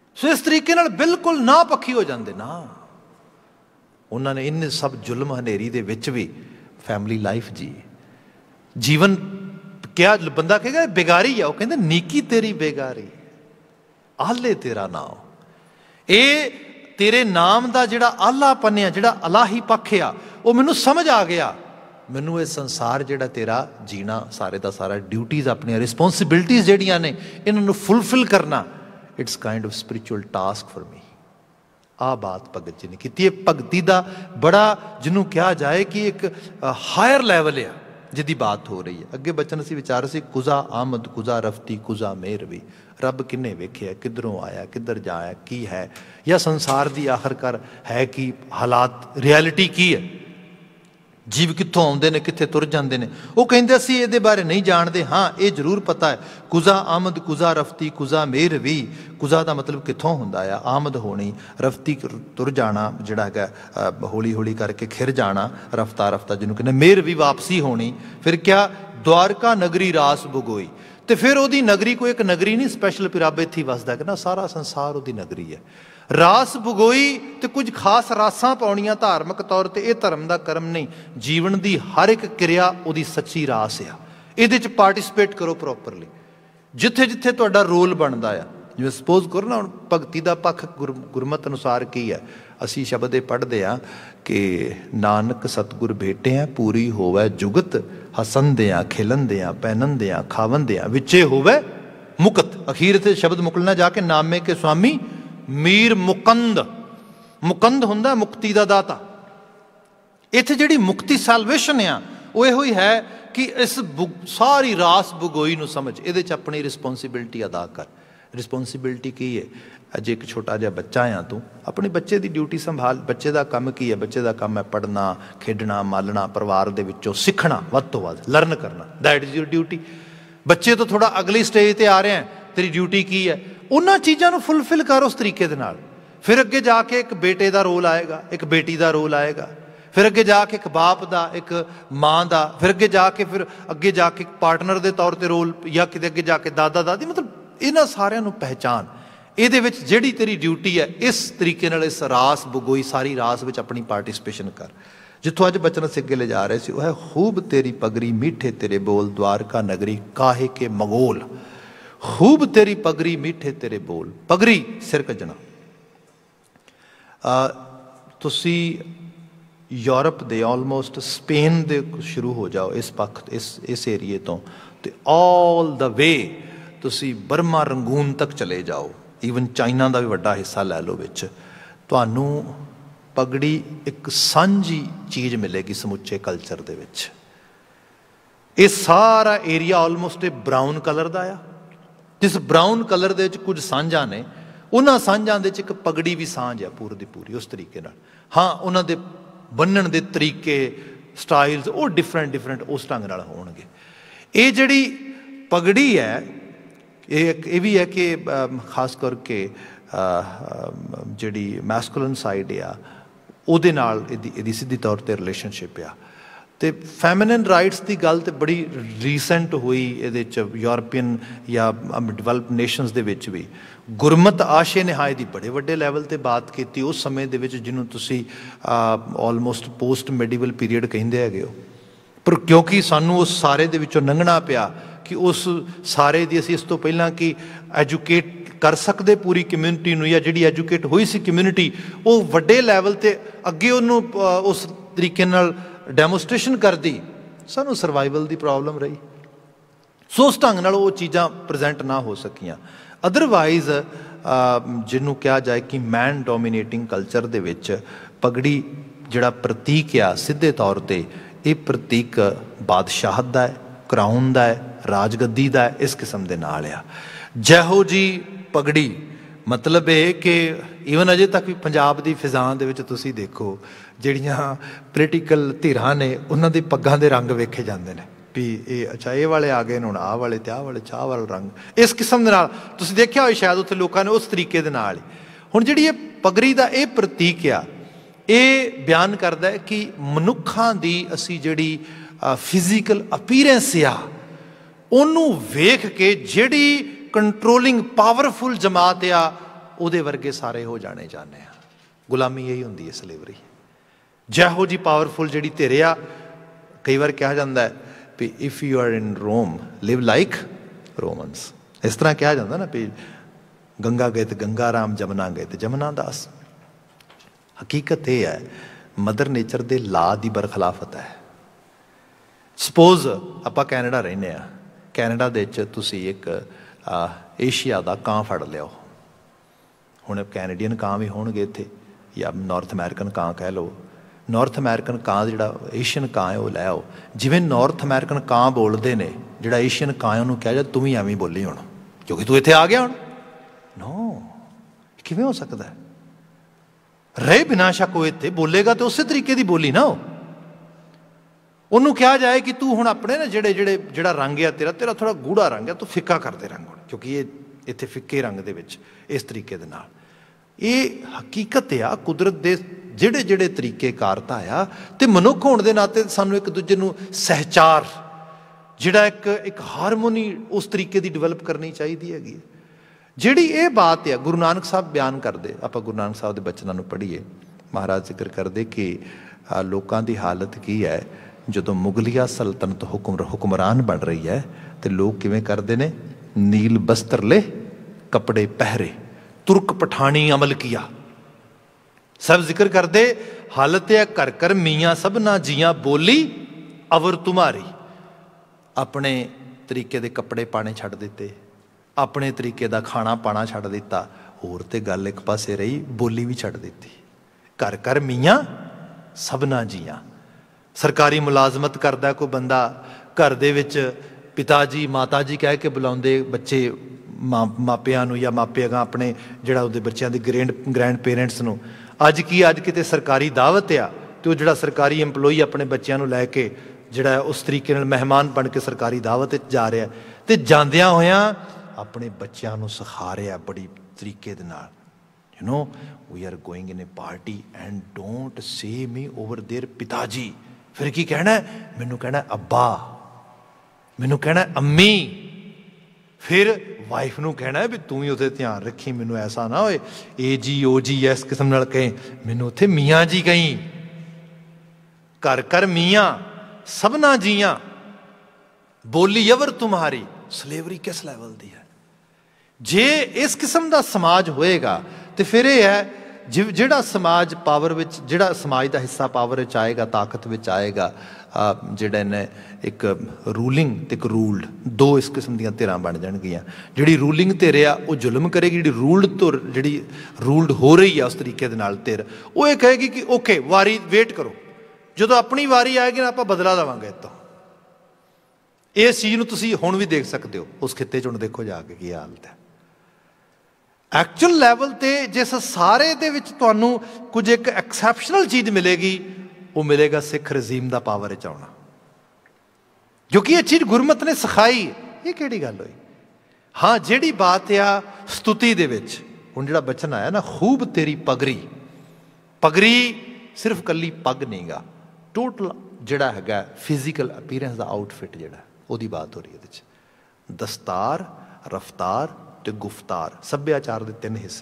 ਸੋ ਇਸ ਤਰੀਕੇ ਨਾਲ ਬਿਲਕੁਲ ਨਾ ਪੱਖੀ ਹੋ ਜਾਂਦੇ ਨਾ। ਉਹਨਾਂ ਨੇ ਇੰਨੇ ਸਭ ਜ਼ੁਲਮ ਹਨੇਰੀ ਦੇ ਵਿੱਚ ਵੀ ਫੈਮਿਲੀ ਲਾਈਫ ਜੀ, ਜੀਵਨ ਕਿਹਾ। ਬੰਦਾ ਕਹੇਗਾ ਬੇਗਾਰੀ ਆ, ਉਹ ਕਹਿੰਦੇ ਨੀਕੀ ਤੇਰੀ ਬੇਗਾਰੀ ਆਲੇ ਤੇਰਾ ਨਾਮ। ਇਹ ਤੇਰੇ ਨਾਮ ਦਾ ਜਿਹੜਾ ਆਲਾਪਨ ਆ, ਜਿਹੜਾ ਅਲਾਹੀ ਪੱਖ ਆ, ਉਹ ਮੈਨੂੰ ਸਮਝ ਆ ਗਿਆ। ਮੈਨੂੰ ਇਹ ਸੰਸਾਰ ਜਿਹੜਾ ਤੇਰਾ ਜੀਣਾ ਸਾਰੇ ਦਾ ਸਾਰਾ ਡਿਊਟੀਜ਼, ਆਪਣੀਆਂ ਰਿਸਪੋਂਸੀਬਿਲਿਟੀਜ਼ ਜਿਹੜੀਆਂ ਨੇ, ਇਹਨਾਂ ਨੂੰ ਫੁਲਫਿਲ ਕਰਨਾ, it's kind of spiritual task for me. ਆਹ ਬਾਤ ਭਗਤ ਜੀ ਨੇ ਕੀਤੀ। ਇਹ ਭਗਤੀ ਦਾ ਬੜਾ, ਜਿਹਨੂੰ ਕਿਹਾ ਜਾਏ ਕਿ ਇੱਕ ਹਾਇਰ ਲੈਵਲ ਆ ਜਿਹਦੀ ਬਾਤ ਹੋ ਰਹੀ ਹੈ। ਅੱਗੇ ਬਚਨ ਅਸੀਂ ਵਿਚਾਰ ਸੀ, ਕੁਜ਼ਾ ਆਮਦ ਕੁਜ਼ਾ ਰਫਤੀ ਕੁਜ਼ਾ ਮੇਰ ਵੀ। ਰੱਬ ਕਿੰਨੇ ਵੇਖਿਆ, ਕਿੱਧਰੋਂ ਆਇਆ, ਕਿੱਧਰ ਜਾਇਆ, ਕੀ ਹੈ, ਜਾਂ ਸੰਸਾਰ ਦੀ ਆਖਰਕਾਰ ਹੈ ਕੀ ਹਾਲਾਤ, ਰਿਐਲਿਟੀ ਕੀ ਹੈ, ਜੀਵ ਕਿੱਥੋਂ ਆਉਂਦੇ ਨੇ, ਕਿੱਥੇ ਤੁਰ ਜਾਂਦੇ ਨੇ। ਉਹ ਕਹਿੰਦੇ ਅਸੀਂ ਇਹਦੇ ਬਾਰੇ ਨਹੀਂ ਜਾਣਦੇ। ਹਾਂ, ਇਹ ਜ਼ਰੂਰ ਪਤਾ ਹੈ, ਕੁਜ਼ਾ ਆਮਦ ਕੁਜ਼ਾ ਰਫਤੀ ਕੁਜ਼ਾ ਮੇਰ ਵੀ। ਕੁਜ਼ਾ ਦਾ ਮਤਲਬ ਕਿੱਥੋਂ ਹੁੰਦਾ ਆ, ਆਮਦ ਹੋਣੀ, ਰਫਤੀ ਤੁਰ ਜਾਣਾ, ਜਿਹੜਾ ਹੈਗਾ ਹੌਲੀ ਹੌਲੀ ਕਰਕੇ ਖਿਰ ਜਾਣਾ, ਰਫਤਾ ਰਫਤਾ ਜਿਹਨੂੰ ਕਹਿੰਦੇ, ਮੇਰ ਵੀ ਵਾਪਸੀ ਹੋਣੀ। ਫਿਰ ਕਿਆ, ਦੁਆਰਕਾ ਨਗਰੀ ਰਾਸ ਬਗੋਈ। ਤੇ ਫਿਰ ਉਹਦੀ ਨਗਰੀ ਕੋਈ ਇੱਕ ਨਗਰੀ ਨਹੀਂ ਸਪੈਸ਼ਲ ਵੀ ਰੱਬ ਇੱਥੇ ਵਸਦਾ, ਕਿ ਨਾ ਸਾਰਾ ਸੰਸਾਰ ਉਹਦੀ ਨਗਰੀ ਹੈ। ਰਾਸ ਬਗੋਈ, ਤੇ ਕੁਝ ਖਾਸ ਰਾਸਾਂ ਪਾਉਣੀਆਂ ਧਾਰਮਿਕ ਤੌਰ 'ਤੇ। ਇਹ ਧਰਮ ਦਾ ਕਰਮ ਨਹੀਂ, ਜੀਵਨ ਦੀ ਹਰ ਇੱਕ ਕਿਰਿਆ ਉਹਦੀ ਸੱਚੀ ਰਾਸ ਆ। ਇਹਦੇ 'ਚ ਪਾਰਟੀਸਪੇਟ ਕਰੋ ਪ੍ਰੋਪਰਲੀ, ਜਿੱਥੇ ਜਿੱਥੇ ਤੁਹਾਡਾ ਰੋਲ ਬਣਦਾ ਆ। ਜਿਵੇਂ ਸਪੋਜ਼ ਕਰੋ ਨਾ, ਹੁਣ ਭਗਤੀ ਦਾ ਪੱਖ ਗੁਰਮਤ ਅਨੁਸਾਰ ਕੀ ਹੈ। ਅਸੀਂ ਸ਼ਬਦ ਇਹ ਪੜ੍ਹਦੇ ਹਾਂ ਕਿ ਨਾਨਕ ਸਤਿਗੁਰ ਭੇਟਿਆ ਪੂਰੀ ਹੋਵੇ ਜੁਗਤ, ਹਸੰਦਿਆਂ ਖਿਲੰਦਿਆਂ ਪਹਿਨੰਦਿਆਂ ਖਾਵੰਦਿਆਂ ਵਿੱਚੇ ਹੋਵੇ ਮੁਕਤ। ਅਖੀਰ ਤੇ ਸ਼ਬਦ ਮੁਕਲਣਾ ਜਾ ਕੇ, ਨਾਮੇ ਕੇ ਸਵਾਮੀ ਮੀਰ ਮੁਕੰਦ। ਮੁਕੰਦ ਹੁੰਦਾ ਮੁਕਤੀ ਦਾ ਦਾਤਾ। ਇੱਥੇ ਜਿਹੜੀ ਮੁਕਤੀ ਸੈਲਵੇਸ਼ਨ ਆ, ਉਹ ਇਹੋ ਹੀ ਹੈ ਕਿ ਇਸ ਸਾਰੀ ਰਾਸ ਬਗੋਈ ਨੂੰ ਸਮਝ, ਇਹਦੇ 'ਚ ਆਪਣੀ ਰਿਸਪੋਂਸੀਬਿਲਿਟੀ ਅਦਾ ਕਰ। ਰਿਸਪੋਂਸੀਬਿਲਿਟੀ ਕੀ ਹੈ? ਅਜੇ ਇੱਕ ਛੋਟਾ ਜਿਹਾ ਬੱਚਾ ਆ ਤੂੰ, ਆਪਣੇ ਬੱਚੇ ਦੀ ਡਿਊਟੀ ਸੰਭਾਲ। ਬੱਚੇ ਦਾ ਕੰਮ ਕੀ ਹੈ? ਬੱਚੇ ਦਾ ਕੰਮ ਹੈ ਪੜ੍ਹਨਾ, ਖੇਡਣਾ, ਮਾਲਣਾ, ਪਰਿਵਾਰ ਦੇ ਵਿੱਚੋਂ ਸਿੱਖਣਾ, ਵੱਧ ਤੋਂ ਵੱਧ ਲਰਨ ਕਰਨਾ। That is your duty. ਬੱਚੇ ਤੋਂ ਥੋੜ੍ਹਾ ਅਗਲੀ ਸਟੇਜ 'ਤੇ ਆ ਰਿਹਾ, ਤੇਰੀ ਡਿਊਟੀ ਕੀ ਹੈ? ਉਹਨਾਂ ਚੀਜ਼ਾਂ ਨੂੰ ਫੁਲਫਿਲ ਕਰ ਉਸ ਤਰੀਕੇ ਦੇ ਨਾਲ। ਫਿਰ ਅੱਗੇ ਜਾ ਕੇ ਇੱਕ ਬੇਟੇ ਦਾ ਰੋਲ ਆਏਗਾ, ਇੱਕ ਬੇਟੀ ਦਾ ਰੋਲ ਆਏਗਾ, ਫਿਰ ਅੱਗੇ ਜਾ ਕੇ ਇੱਕ ਬਾਪ ਦਾ, ਇੱਕ ਮਾਂ ਦਾ, ਫਿਰ ਅੱਗੇ ਜਾ ਕੇ ਪਾਰਟਨਰ ਦੇ ਤੌਰ 'ਤੇ ਰੋਲ, ਜਾਂ ਕਿਤੇ ਅੱਗੇ ਜਾ ਕੇ ਦਾਦਾ ਦਾਦੀ। ਮਤਲਬ ਇਹਨਾਂ ਸਾਰਿਆਂ ਨੂੰ ਪਹਿਚਾਨ। ਇਹਦੇ ਵਿੱਚ ਜਿਹੜੀ ਤੇਰੀ ਡਿਊਟੀ ਹੈ, ਇਸ ਤਰੀਕੇ ਨਾਲ ਇਸ ਰਾਸ ਬਗੋਈ, ਸਾਰੀ ਰਾਸ ਵਿੱਚ ਆਪਣੀ ਪਾਰਟੀਸਪੇਸ਼ਨ ਕਰ। ਜਿੱਥੋਂ ਅੱਜ ਬਚਨ ਅਸੀਂ ਅੱਗੇ ਲੈ ਜਾ ਰਹੇ ਸੀ, ਉਹ ਹੈ ਖੂਬ ਤੇਰੀ ਪਗਰੀ ਮਿੱਠੇ ਤੇਰੇ ਬੋਲ, ਦੁਆਰਕਾ ਨਗਰੀ ਕਾਹੇ ਕੇ ਮਗੋਲ। ਖੂਬ ਤੇਰੀ ਪਗਰੀ ਮਿੱਠੇ ਤੇਰੇ ਬੋਲ। ਪਗਰੀ ਸਿਰ ਕੱਜਣਾ। ਤੁਸੀਂ ਯੂਰਪ ਦੇ ਆਲਮੋਸਟ ਸਪੇਨ ਦੇ ਸ਼ੁਰੂ ਹੋ ਜਾਓ, ਇਸ ਪੱਖ, ਇਸ ਏਰੀਏ ਤੋਂ, ਤੇ ਆਲ ਦਾ ਵੇ ਤੁਸੀਂ ਬਰਮਾ ਰੰਗੂਨ ਤੱਕ ਚਲੇ ਜਾਓ, ਈਵਨ ਚਾਈਨਾ ਦਾ ਵੀ ਵੱਡਾ ਹਿੱਸਾ ਲੈ ਲਓ ਵਿੱਚ, ਤੁਹਾਨੂੰ ਪਗੜੀ ਇੱਕ ਸਾਂਝੀ ਚੀਜ਼ ਮਿਲੇਗੀ ਸਮੁੱਚੇ ਕਲਚਰ ਦੇ ਵਿੱਚ। ਇਹ ਸਾਰਾ ਏਰੀਆ ਆਲਮੋਸਟ ਇਹ ਬਰਾਊਨ ਕਲਰ ਦਾ ਆ। ਜਿਸ ਬਰਾਊਨ ਕਲਰ ਦੇ ਵਿੱਚ ਕੁਝ ਸਾਂਝਾਂ ਨੇ, ਉਹਨਾਂ ਸਾਂਝਾਂ ਦੇ 'ਚ ਇੱਕ ਪਗੜੀ ਵੀ ਸਾਂਝ ਆ ਪੂਰੀ ਦੀ ਪੂਰੀ ਉਸ ਤਰੀਕੇ ਨਾਲ। ਹਾਂ, ਉਹਨਾਂ ਦੇ ਬੰਨਣ ਦੇ ਤਰੀਕੇ, ਸਟਾਈਲਸ, ਉਹ ਡਿਫਰੈਂਟ ਉਸ ਢੰਗ ਨਾਲ ਹੋਣਗੇ। ਇਹ ਜਿਹੜੀ ਪਗੜੀ ਹੈ, ਇਹ ਵੀ ਹੈ ਕਿ ਖਾਸ ਕਰਕੇ ਜਿਹੜੀ ਮੈਸਕੂਲਨ ਸਾਈਡ ਆ, ਉਹਦੇ ਨਾਲ ਇਹਦੀ ਸਿੱਧੀ ਤੌਰ 'ਤੇ ਰਿਲੇਸ਼ਨਸ਼ਿਪ ਆ। ਅਤੇ ਫੈਮਿਨਨ ਰਾਈਟਸ ਦੀ ਗੱਲ ਤਾਂ ਬੜੀ ਰੀਸੈਂਟ ਹੋਈ ਇਹਦੇ 'ਚ, ਯੂਰਪੀਅਨ ਜਾਂ ਡਿਵੈਲਪ ਨੇਸ਼ਨਸ ਦੇ ਵਿੱਚ ਵੀ। ਗੁਰਮਤ ਆਸ਼ੇ ਨਿਹਾਏ ਦੀ ਬੜੇ ਵੱਡੇ ਲੈਵਲ 'ਤੇ ਬਾਤ ਕੀਤੀ ਉਸ ਸਮੇਂ ਦੇ ਵਿੱਚ, ਜਿਹਨੂੰ ਤੁਸੀਂ ਆਲਮੋਸਟ ਪੋਸਟ ਮੈਡੀਵਲ ਪੀਰੀਅਡ ਕਹਿੰਦੇ ਹੈਗੇ ਹੋ। ਪਰ ਕਿਉਂਕਿ ਸਾਨੂੰ ਉਸ ਸਾਰੇ ਦੇ ਵਿੱਚੋਂ ਲੰਘਣਾ ਪਿਆ, ਕਿ ਉਸ ਸਾਰੇ ਦੀ ਅਸੀਂ ਇਸ ਤੋਂ ਪਹਿਲਾਂ ਕਿ ਐਜੂਕੇਟ ਕਰ ਸਕਦੇ ਪੂਰੀ ਕਮਿਊਨਿਟੀ ਨੂੰ, ਜਾਂ ਜਿਹੜੀ ਐਜੂਕੇਟ ਹੋਈ ਸੀ ਕਮਿਊਨਿਟੀ, ਉਹ ਵੱਡੇ ਲੈਵਲ 'ਤੇ ਅੱਗੇ ਉਹਨੂੰ ਉਸ ਤਰੀਕੇ ਨਾਲ ਡੈਮੋਸਟ੍ਰੇਸ਼ਨ ਕਰਦੀ, ਸਾਨੂੰ ਸਰਵਾਈਵਲ ਦੀ ਪ੍ਰੋਬਲਮ ਰਹੀ। ਸੋ ਉਸ ਢੰਗ ਨਾਲ ਉਹ ਚੀਜ਼ਾਂ ਪ੍ਰਜੈਂਟ ਨਾ ਹੋ ਸਕੀਆਂ। ਅਦਰਵਾਈਜ਼ ਜਿਹਨੂੰ ਕਿਹਾ ਜਾਏ ਕਿ ਮੈਨ ਡੋਮੀਨੇਟਿੰਗ ਕਲਚਰ ਦੇ ਵਿੱਚ ਪਗੜੀ ਜਿਹੜਾ ਪ੍ਰਤੀਕ ਆ, ਸਿੱਧੇ ਤੌਰ 'ਤੇ ਇਹ ਪ੍ਰਤੀਕ ਬਾਦਸ਼ਾਹਤ ਦਾ ਹੈ, ਕਰਾਊਨ ਦਾ ਹੈ, ਰਾਜਗੱਦੀ ਦਾ ਹੈ, ਇਸ ਕਿਸਮ ਦੇ ਨਾਲ ਆ। ਜਿਹੋ ਜੀ ਪਗੜੀ, ਮਤਲਬ ਇਹ ਕਿ ਈਵਨ ਅਜੇ ਤੱਕ ਵੀ ਪੰਜਾਬ ਦੀ ਫਿਜ਼ਾਂ ਦੇ ਵਿੱਚ ਤੁਸੀਂ ਦੇਖੋ, ਜਿਹੜੀਆਂ ਪੋਲੀਟੀਕਲ ਧਿਰਾਂ ਨੇ, ਉਹਨਾਂ ਦੀ ਪੱਗਾਂ ਦੇ ਰੰਗ ਵੇਖੇ ਜਾਂਦੇ ਨੇ ਵੀ ਇਹ ਅੱਛਾ ਇਹ ਵਾਲੇ ਆ ਗਏ ਨੇ, ਹੁਣ ਆਹ ਵਾਲੇ ਤੇ ਆਹ ਵਾਲੇ, ਚਾਹ ਵਾਲਾ ਰੰਗ, ਇਸ ਕਿਸਮ ਦੇ ਨਾਲ ਤੁਸੀਂ ਦੇਖਿਆ ਹੋਏ ਸ਼ਾਇਦ ਉੱਥੇ ਲੋਕਾਂ ਨੇ ਉਸ ਤਰੀਕੇ ਦੇ ਨਾਲ ਹੀ। ਹੁਣ ਜਿਹੜੀ ਇਹ ਪਗੜੀ ਦਾ ਇਹ ਪ੍ਰਤੀਕ ਆ, ਇਹ ਬਿਆਨ ਕਰਦਾ ਹੈ ਕਿ ਮਨੁੱਖਾਂ ਦੀ ਅਸੀਂ ਜਿਹੜੀ ਫਿਜ਼ੀਕਲ ਅਪੀਅਰੈਂਸ ਆ, ਉਹਨੂੰ ਵੇਖ ਕੇ ਜਿਹੜੀ ਕੰਟਰੋਲਿੰਗ ਪਾਵਰਫੁਲ ਜਮਾਤ ਆ, ਉਹਦੇ ਵਰਗੇ ਸਾਰੇ ਹੋ ਜਾਣੇ ਚਾਹੁੰਦੇ ਆ। ਗੁਲਾਮੀ ਇਹੀ ਹੁੰਦੀ ਹੈ, ਸਲੇਵਰੀ। ਜਿਹੋ ਜੀ ਪਾਵਰਫੁਲ ਜਿਹੜੀ ਧਿਰ ਆ, ਕਈ ਵਾਰ ਕਿਹਾ ਜਾਂਦਾ ਹੈ ਵੀ if you are in Rome live like Romans. ਇਸ ਤਰ੍ਹਾਂ ਕਿਹਾ ਜਾਂਦਾ ਨਾ ਵੀ ਗੰਗਾ ਗਏ ਤੇ ਗੰਗਾ ਰਾਮ, ਜਮਨਾ ਗਏ ਤੇ ਜਮਨਾ ਦਾਸ। ਹਕੀਕਤ ਇਹ ਹੈ, ਮਦਰ ਨੇਚਰ ਦੇ ਲਾ ਦੀ ਬਰਖਲਾਫਤ ਹੈ। ਸਪੋਜ਼ ਆਪਾਂ ਕੈਨੇਡਾ ਰਹਿੰਦੇ ਹਾਂ, ਕੈਨੇਡਾ ਦੇ ਵਿੱਚ ਤੁਸੀਂ ਇੱਕ ਏਸ਼ੀਆ ਦਾ ਕਾਂ ਫੜ ਲਿਓ। ਹੁਣ ਕੈਨੇਡੀਅਨ ਕਾਂ ਵੀ ਹੋਣਗੇ ਇੱਥੇ, ਜਾਂ ਨਾਰਥ ਅਮੈਰੀਕਨ ਕਾਂ ਕਹਿ ਲਓ। ਨਾਰਥ ਅਮੈਰੀਕਨ ਕਾਂ ਜਿਹੜਾ ਏਸ਼ੀਅਨ ਕਾਂ ਹੈ ਉਹ ਲੈ ਆਓ। ਜਿਵੇਂ ਨਾਰਥ ਅਮੈਰੀਕਨ ਕਾਂ ਬੋਲਦੇ ਨੇ, ਜਿਹੜਾ ਏਸ਼ੀਅਨ ਕਾਂ ਹੈ ਉਹਨੂੰ ਕਿਹਾ ਜਾ ਤੂੰ ਵੀ ਐਵੇਂ ਬੋਲੀ ਹੁਣ, ਕਿਉਂਕਿ ਤੂੰ ਇੱਥੇ ਆ ਗਿਆ ਹੁਣ। ਨੋ, ਕਿਵੇਂ ਹੋ ਸਕਦਾ? ਰਹੇ ਬਿਨਾਂ ਸ਼ੱਕ ਉਹ ਇੱਥੇ ਬੋਲੇਗਾ ਤੇ ਉਸੇ ਤਰੀਕੇ ਦੀ ਬੋਲੀ ਨਾ ਉਹਨੂੰ ਕਿਹਾ ਜਾਏ ਕਿ ਤੂੰ ਹੁਣ ਆਪਣੇ ਨਾ ਜਿਹੜਾ ਰੰਗ ਆ ਤੇਰਾ ਥੋੜਾ ਗੂੜਾ ਰੰਗ ਆ, ਤੂੰ ਫਿੱਕਾ ਕਰਦੇ ਰੰਗ ਹੁਣ, ਕਿਉਂਕਿ ਇਹ ਇੱਥੇ ਫਿੱਕੇ ਰੰਗ ਦੇ ਵਿੱਚ ਇਸ ਤਰੀਕੇ ਦੇ ਨਾਲ। ਇਹ ਹਕੀਕਤ ਆ ਕੁਦਰਤ ਦੇ ਜਿਹੜੇ ਤਰੀਕੇ ਕਾਰਤਾ ਆ। ਤੇ ਮਨੁੱਖ ਹੋਣ ਦੇ ਨਾਤੇ ਸਾਨੂੰ ਇੱਕ ਦੂਜੇ ਨੂੰ ਸਹਿਚਾਰ, ਜਿਹੜਾ ਇੱਕ ਹਾਰਮੋਨੀ ਉਸ ਤਰੀਕੇ ਦੀ ਡਿਵੈਲਪ ਕਰਨੀ ਚਾਹੀਦੀ ਹੈਗੀ। ਜਿਹੜੀ ਇਹ ਬਾਤ ਆ ਗੁਰੂ ਨਾਨਕ ਸਾਹਿਬ ਬਿਆਨ ਕਰਦੇ, ਆਪਾਂ ਗੁਰੂ ਨਾਨਕ ਸਾਹਿਬ ਦੇ ਬਚਨਾਂ ਨੂੰ ਪੜ੍ਹੀਏ, ਮਹਾਰਾਜ ਜ਼ਿਕਰ ਕਰਦੇ ਕਿ ਲੋਕਾਂ ਦੀ ਹਾਲਤ ਕੀ ਹੈ ਜਦੋਂ ਮੁਗਲਿਆ ਸਲਤਨਤ ਹੁਕਮਰਾਨ ਬਣ ਰਹੀ ਹੈ ਤੇ ਲੋਕ ਕਿਵੇਂ ਕਰਦੇ ਨੇ? ਨੀਲ ਬਸਤਰ ਲੈ ਕੱਪੜੇ ਪਹਿਰੇ, ਤੁਰਕ ਪਠਾਣੀ ਅਮਲ ਕੀਆ। ਸਭ ਜ਼ਿਕਰ ਕਰਦੇ ਹਾਲਤ ਹੈ ਕਰ ਕਰ ਮੀਆਂ ਸਭ ਨਾ ਜੀਆਂ ਬੋਲੀ ਅਵਰ ਤੁਮਾਰੀ। ਆਪਣੇ ਤਰੀਕੇ ਦੇ ਕੱਪੜੇ ਪਾਣੇ ਛੱਡ ਦਿੱਤੇ, ਆਪਣੇ ਤਰੀਕੇ ਦਾ ਖਾਣਾ ਪਾਣਾ ਛੱਡ ਦਿੱਤਾ। ਹੋਰ ਤੇ ਗੱਲ ਇੱਕ ਪਾਸੇ ਰਹੀ, ਬੋਲੀ ਵੀ ਛੱਡ ਦਿੱਤੀ। ਘਰ ਘਰ ਮੀਆਂ ਸਭਨਾ ਜੀਆਂ। ਸਰਕਾਰੀ ਮੁਲਾਜ਼ਮਤ ਕਰਦਾ ਕੋਈ ਬੰਦਾ, ਘਰ ਦੇ ਵਿੱਚ ਪਿਤਾ ਜੀ ਮਾਤਾ ਜੀ ਕਹਿ ਕੇ ਬੁਲਾਉਂਦੇ ਬੱਚੇ ਮਾਪਿਆਂ ਨੂੰ, ਜਾਂ ਮਾਪੇ ਅਗਾਂ ਆਪਣੇ ਜਿਹੜਾ ਉਹਦੇ ਬੱਚਿਆਂ ਦੇ ਗ੍ਰੈਂਡ ਪੇਰੈਂਟਸ ਨੂੰ। ਅੱਜ ਕਿਤੇ ਸਰਕਾਰੀ ਦਾਵਤ ਆ ਤੇ ਉਹ ਜਿਹੜਾ ਸਰਕਾਰੀ ਇੰਪਲੋਈ ਆਪਣੇ ਬੱਚਿਆਂ ਨੂੰ ਲੈ ਕੇ ਜਿਹੜਾ ਉਸ ਤਰੀਕੇ ਨਾਲ ਮਹਿਮਾਨ ਬਣ ਕੇ ਸਰਕਾਰੀ ਦਾਵਤ ਵਿੱਚ ਜਾ ਰਿਹਾ, ਤੇ ਜਾਂਦਿਆਂ ਹੋਇਆਂ ਆਪਣੇ ਬੱਚਿਆਂ ਨੂੰ ਸਿਖਾ ਰਿਹਾ ਬੜੀ ਤਰੀਕੇ ਦੇ ਨਾਲ, you know we are going in a party and don't say me over there ਪਿਤਾ ਜੀ। ਫਿਰ ਕੀ ਕਹਿਣਾ? ਮੈਨੂੰ ਕਹਿਣਾ ਅੱਬਾ, ਮੈਨੂੰ ਕਹਿਣਾ ਅੰਮੀ। ਫਿਰ ਵਾਈਫ ਨੂੰ ਕਹਿਣਾ ਵੀ ਤੂੰ ਹੀ ਉੱਥੇ ਧਿਆਨ ਰੱਖੀ, ਮੈਨੂੰ ਐਸਾ ਨਾ ਹੋਏ ਏ ਜੀ ਓ ਜੀ ਇਸ ਕਿਸਮ ਨਾਲ ਕਹੇ, ਮੈਨੂੰ ਉੱਥੇ ਮੀਆਂ ਜੀ ਕਹੀਂ। ਘਰ ਘਰ ਮੀਆਂ ਸਭਨਾ ਜੀਆਂ ਬੋਲੀ ਅਵਰ ਤੁਮਹਾਰੀ। ਸਲੇਵਰੀ ਕਿਸ ਲੈਵਲ ਦੀ ਹੈ? ਜੇ ਇਸ ਕਿਸਮ ਦਾ ਸਮਾਜ ਹੋਏਗਾ ਤੇ ਫਿਰ ਇਹ ਹੈ ਜਿਹੜਾ ਸਮਾਜ ਪਾਵਰ ਵਿੱਚ, ਜਿਹੜਾ ਸਮਾਜ ਦਾ ਹਿੱਸਾ ਪਾਵਰ ਵਿੱਚ ਆਏਗਾ, ਤਾਕਤ ਵਿੱਚ ਆਏਗਾ, ਜਿਹੜਾ ਨੇ ਇੱਕ ਰੂਲਿੰਗ ਤੇ ਇੱਕ ਰੂਲਡ, ਦੋ ਇਸ ਕਿਸਮ ਦੀਆਂ ਧਿਰਾਂ ਬਣ ਜਾਣਗੀਆਂ। ਜਿਹੜੀ ਰੂਲਿੰਗ ਧਿਰ ਆ ਉਹ ਜ਼ੁਲਮ ਕਰੇਗੀ, ਜਿਹੜੀ ਰੂਲਡ ਹੋ ਰਹੀ ਆ ਉਸ ਤਰੀਕੇ ਦੇ ਨਾਲ ਧਿਰ, ਉਹ ਇਹ ਕਹੇਗੀ ਕਿ ਓਕੇ ਵਾਰੀ ਵੇਟ ਕਰੋ, ਜਦੋਂ ਆਪਣੀ ਵਾਰੀ ਆਏਗੀ ਨਾ ਆਪਾਂ ਬਦਲਾ ਦੇਵਾਂਗੇ ਇੱਥੋਂ। ਇਸ ਚੀਜ਼ ਨੂੰ ਤੁਸੀਂ ਹੁਣ ਵੀ ਦੇਖ ਸਕਦੇ ਹੋ ਉਸ ਖਿੱਤੇ 'ਚ। ਹੁਣ ਦੇਖੋ ਜਾ ਕੇ ਕੀ ਹਾਲਤ ਹੈ ਐਕਚੁਅਲ ਲੈਵਲ ਤੇ। ਜਿਸ ਸਾਰੇ ਦੇ ਵਿੱਚ ਤੁਹਾਨੂੰ ਕੁਝ ਇੱਕ ਐਕਸੈਪਸ਼ਨਲ ਚੀਜ਼ ਮਿਲੇਗੀ, ਉਹ ਮਿਲੇਗਾ ਸਿੱਖ ਰਜ਼ੀਮ ਦਾ ਪਾਵਰ ਵਿੱਚ ਆਉਣਾ, ਜੋ ਕਿ ਇਹ ਚੀਜ਼ ਗੁਰਮਤ ਨੇ ਸਿਖਾਈ। ਇਹ ਕਿਹੜੀ ਗੱਲ ਹੋਈ? ਹਾਂ, ਜਿਹੜੀ ਬਾਤ ਆ ਸਤੁਤੀ ਦੇ ਵਿੱਚ, ਹੁਣ ਜਿਹੜਾ ਬਚਨ ਆਇਆ ਨਾ, ਖੂਬ ਤੇਰੀ ਪਗਰੀ। ਪਗਰੀ ਸਿਰਫ ਕੱਲੀ ਪੱਗ ਨਹੀਂ ਗਾ, ਟੋਟਲ ਜਿਹੜਾ ਹੈਗਾ ਫਿਜ਼ੀਕਲ ਅਪੀਅਰੈਂਸ ਦਾ ਆਊਟਫਿਟ ਜਿਹੜਾ, ਉਹਦੀ ਬਾਤ ਹੋ ਰਹੀ ਇਹਦੇ 'ਚ। ਦਸਤਾਰ, ਰਫਤਾਰ ਤੇ ਗੁਫਤਾਰ, ਸੱਭਿਆਚਾਰ ਦੇ ਤਿੰਨ ਹਿੱਸੇ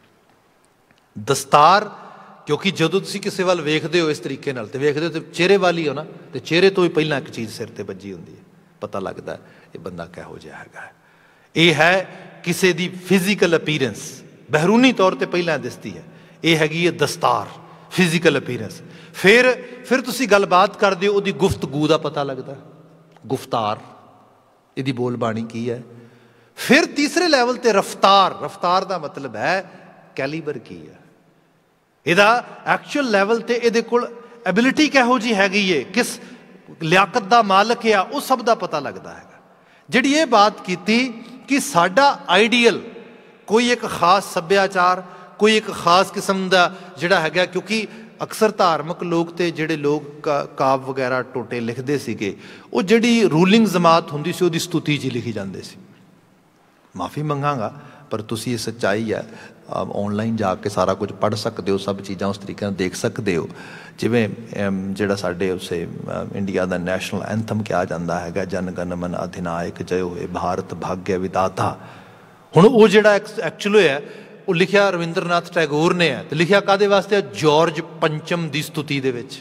ਨੇ। ਦਸਤਾਰ, ਕਿਉਂਕਿ ਜਦੋਂ ਤੁਸੀਂ ਕਿਸੇ ਵੱਲ ਵੇਖਦੇ ਹੋ ਇਸ ਤਰੀਕੇ ਨਾਲ, ਤੇ ਵੇਖਦੇ ਹੋ ਤੇ ਚਿਹਰੇ ਵੱਲ ਹੀ ਹੋ ਨਾ, ਤੇ ਚਿਹਰੇ ਤੋਂ ਹੀ ਪਹਿਲਾਂ ਇੱਕ ਚੀਜ਼ ਸਿਰ ਤੇ ਵੱਜੀ ਹੁੰਦੀ ਹੈ, ਪਤਾ ਲੱਗਦਾ ਇਹ ਬੰਦਾ ਕਿਹੋ ਜਿਹਾ ਹੈਗਾ। ਇਹ ਹੈ ਕਿਸੇ ਦੀ ਫਿਜ਼ੀਕਲ ਅਪੀਅਰੈਂਸ, ਬਹਿਰੂਨੀ ਤੌਰ ਤੇ ਪਹਿਲਾਂ ਦਿਸਦੀ ਹੈ। ਇਹ ਹੈਗੀ ਹੈ ਦਸਤਾਰ, ਫਿਜ਼ੀਕਲ ਅਪੀਅਰੈਂਸ। ਫਿਰ ਤੁਸੀਂ ਗੱਲਬਾਤ ਕਰਦੇ ਹੋ, ਉਹਦੀ ਗੁਫ਼ਤਗੂ ਦਾ ਪਤਾ ਲੱਗਦਾ, ਗੁਫਤਾਰ, ਇਹਦੀ ਬੋਲਬਾਣੀ ਕੀ ਹੈ। ਫਿਰ ਤੀਸਰੇ ਲੈਵਲ ਤੇ ਰਫਤਾਰ। ਰਫਤਾਰ ਦਾ ਮਤਲਬ ਹੈ ਕੈਲੀਬਰ ਕੀ ਹੈ, ਇਹਦਾ ਐਕਚੁਅਲ ਲੈਵਲ ਤੇ ਇਹਦੇ ਕੋਲ ਐਬਿਲਿਟੀ ਕਿਹੋ ਜਿਹੀ ਹੈਗੀ ਏ, ਕਿਸ ਲਿਆਕਤ ਦਾ ਮਾਲਕ ਆ, ਉਹ ਸਭ ਦਾ ਪਤਾ ਲੱਗਦਾ ਹੈਗਾ। ਜਿਹੜੀ ਇਹ ਬਾਤ ਕੀਤੀ ਕਿ ਸਾਡਾ ਆਈਡੀਅਲ ਕੋਈ ਇੱਕ ਖਾਸ ਸੱਭਿਆਚਾਰ, ਕੋਈ ਇੱਕ ਖਾਸ ਕਿਸਮ ਦਾ ਜਿਹੜਾ ਹੈਗਾ, ਕਿਉਂਕਿ ਅਕਸਰ ਧਾਰਮਿਕ ਲੋਕ ਤੇ ਜਿਹੜੇ ਲੋਕ ਕਾਵ ਵਗੈਰਾ ਟੋਟੇ ਲਿਖਦੇ ਸੀਗੇ, ਉਹ ਜਿਹੜੀ ਰੂਲਿੰਗ ਜਮਾਤ ਹੁੰਦੀ ਸੀ ਉਹਦੀ ਸਤੁਤੀ 'ਚ ਲਿਖੀ ਜਾਂਦੇ ਸੀ। ਮਾਫੀ ਮੰਗਾਂਗਾ, ਪਰ ਤੁਸੀਂ ਇਹ ਸੱਚਾਈ ਹੈ, ਔਨਲਾਈਨ ਜਾ ਕੇ ਸਾਰਾ ਕੁਝ ਪੜ੍ਹ ਸਕਦੇ ਹੋ, ਸਭ ਚੀਜ਼ਾਂ ਉਸ ਤਰੀਕੇ ਨਾਲ ਦੇਖ ਸਕਦੇ ਹੋ। ਜਿਵੇਂ ਜਿਹੜਾ ਸਾਡੇ ਉਸੇ ਇੰਡੀਆ ਦਾ ਨੈਸ਼ਨਲ ਐਂਥਮ ਕਿਹਾ ਜਾਂਦਾ ਹੈਗਾ, ਜਨ ਗਨ ਮਨ ਅਧਿਨਾਇਕ ਜਯੋ ਹੋਏ ਭਾਰਤ ਭਾਗਯ ਵਿਦਾਤਾ। ਹੁਣ ਉਹ ਜਿਹੜਾ ਐਕਚੁਅਲ ਹੈ ਉਹ ਲਿਖਿਆ ਰਵਿੰਦਰਨਾਥ ਟੈਗੋਰ ਨੇ ਹੈ, ਤੇ ਲਿਖਿਆ ਕਾਹਦੇ ਵਾਸਤੇ? ਜਾਰਜ ਪੰਚਮ ਦੀ ਸਤੁਤੀ ਦੇ ਵਿੱਚ।